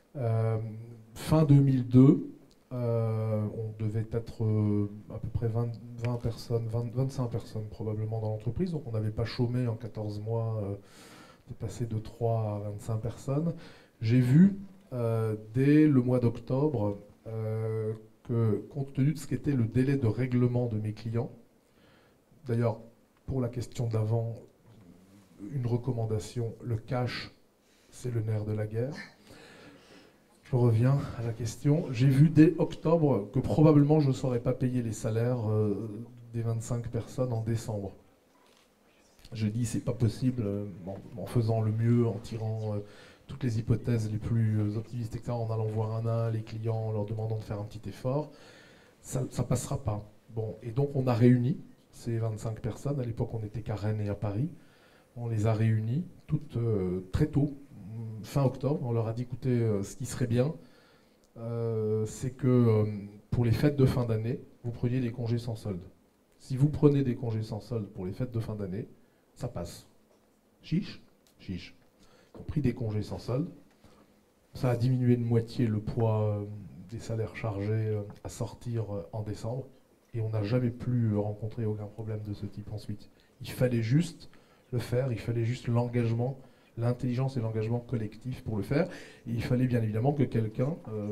Fin 2002, on devait être à peu près 20 personnes, 25 personnes probablement dans l'entreprise. Donc on n'avait pas chômé en 14 mois. De passer de 3 à 25 personnes. J'ai vu dès le mois d'octobre que, compte tenu de ce qu'était le délai de règlement de mes clients, d'ailleurs, pour la question d'avant, une recommandation, le cash, c'est le nerf de la guerre. Je reviens à la question. J'ai vu dès octobre que probablement je ne saurais pas payer les salaires des 25 personnes en décembre. Je dis c'est pas possible, en faisant le mieux, en tirant toutes les hypothèses les plus optimistes, etc., en allant voir un à un les clients, en leur demandant de faire un petit effort, ça passera pas. Bon, et donc on a réuni ces 25 personnes, à l'époque on était qu'à Rennes et à Paris, on les a réunies toutes très tôt, fin octobre, on leur a dit écoutez, ce qui serait bien, c'est que pour les fêtes de fin d'année, vous preniez des congés sans solde. Si vous prenez des congés sans solde pour les fêtes de fin d'année, ça passe. Chiche, chiche. Ils ont pris des congés sans solde. Ça a diminué de moitié le poids des salaires chargés à sortir en décembre. Et on n'a jamais plus rencontré aucun problème de ce type ensuite. Il fallait juste le faire, il fallait juste l'engagement, l'intelligence et l'engagement collectif pour le faire. Et il fallait bien évidemment que quelqu'un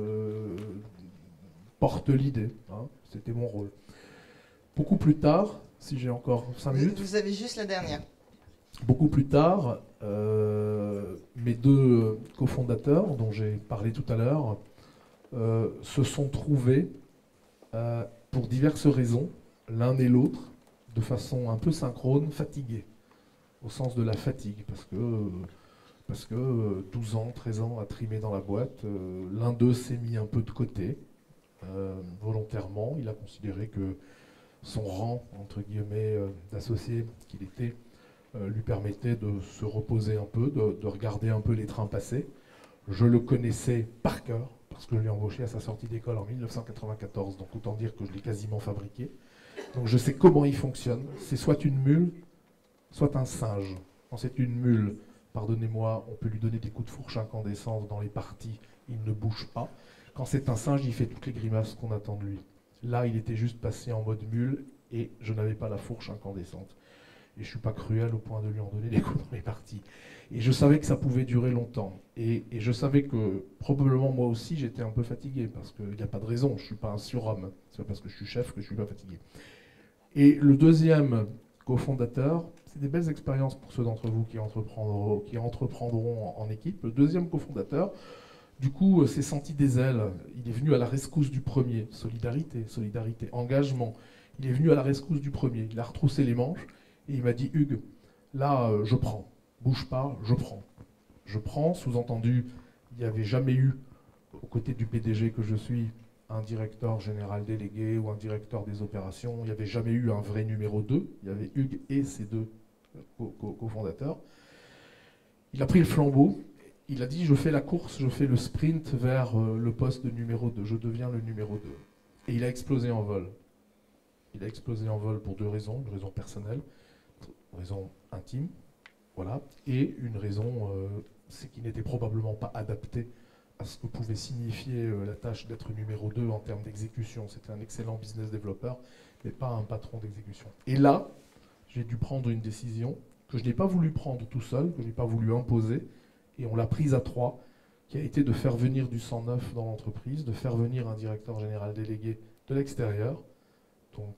porte l'idée. C'était mon rôle. Beaucoup plus tard, si j'ai encore 5 minutes... Vous avez juste la dernière. Beaucoup plus tard, mes 2 cofondateurs, dont j'ai parlé tout à l'heure, se sont trouvés, pour diverses raisons, l'un et l'autre, de façon un peu synchrone, fatigués, au sens de la fatigue, parce que 12 ans, 13 ans à trimer dans la boîte, l'un d'eux s'est mis un peu de côté, volontairement. Il a considéré que son rang, entre guillemets, d'associé qu'il était, lui permettait de se reposer un peu, de regarder un peu les trains passer. Je le connaissais par cœur, parce que je l'ai embauché à sa sortie d'école en 1994, donc autant dire que je l'ai quasiment fabriqué. Donc je sais comment il fonctionne. C'est soit une mule, soit un singe. Quand c'est une mule, pardonnez-moi, on peut lui donner des coups de fourche incandescents dans les parties, il ne bouge pas. Quand c'est un singe, il fait toutes les grimaces qu'on attend de lui. Là, il était juste passé en mode mule et je n'avais pas la fourche incandescente. Et je ne suis pas cruel au point de lui en donner des coups dans les parties. Et je savais que ça pouvait durer longtemps. Et je savais que probablement moi aussi j'étais un peu fatigué, parce qu'il n'y a pas de raison, je ne suis pas un surhomme. Ce n'est pas parce que je suis chef que je ne suis pas fatigué. Et le deuxième cofondateur, c'est des belles expériences pour ceux d'entre vous qui entreprendront en équipe. Le deuxième cofondateur, du coup, s'est senti des ailes. Il est venu à la rescousse du premier. Solidarité, solidarité, engagement. Il est venu à la rescousse du premier. Il a retroussé les manches et il m'a dit « Hugues, là, je prends. Bouge pas, je prends. » Je prends, sous-entendu, il n'y avait jamais eu, aux côtés du PDG que je suis, un directeur général délégué ou un directeur des opérations. Il n'y avait jamais eu un vrai numéro 2. Il y avait Hugues et ses deux cofondateurs. Il a pris le flambeau. Il a dit, je fais la course, je fais le sprint vers le poste de numéro 2. Je deviens le numéro 2. Et il a explosé en vol. Il a explosé en vol pour deux raisons. Une raison personnelle, une raison intime, voilà. Et une raison, c'est qu'il n'était probablement pas adapté à ce que pouvait signifier la tâche d'être numéro 2 en termes d'exécution. C'était un excellent business developer, mais pas un patron d'exécution. Et là, j'ai dû prendre une décision que je n'ai pas voulu prendre tout seul, que je n'ai pas voulu imposer, et on l'a prise à 3, qui a été de faire venir du sang neuf dans l'entreprise, de faire venir un directeur général délégué de l'extérieur, donc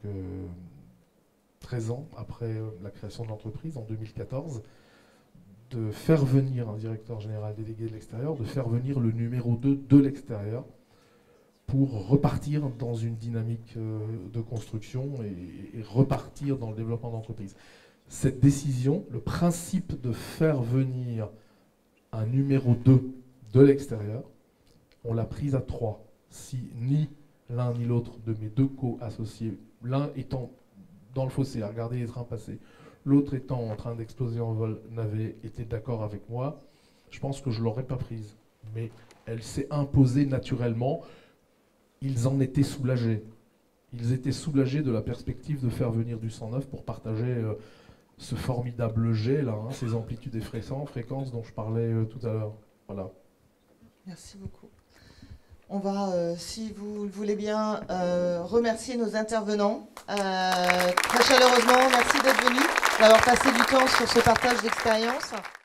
13 ans après la création de l'entreprise, en 2014, de faire venir un directeur général délégué de l'extérieur, de faire venir le numéro 2 de l'extérieur, pour repartir dans une dynamique de construction et repartir dans le développement d'entreprise. Cette décision, le principe de faire venir un numéro 2 de l'extérieur, on l'a prise à 3. Si ni l'un ni l'autre de mes deux co-associés, l'un étant dans le fossé à regarder les trains passer, l'autre étant en train d'exploser en vol, n'avait été d'accord avec moi, je pense que je ne l'aurais pas prise. Mais elle s'est imposée naturellement. Ils en étaient soulagés. Ils étaient soulagés de la perspective de faire venir du sang neuf pour partager ce formidable jet, là, hein, ces amplitudes et fréquences dont je parlais tout à l'heure. Voilà. Merci beaucoup. On va, si vous le voulez bien, remercier nos intervenants. Très chaleureusement, merci d'être venus, d'avoir passé du temps sur ce partage d'expérience.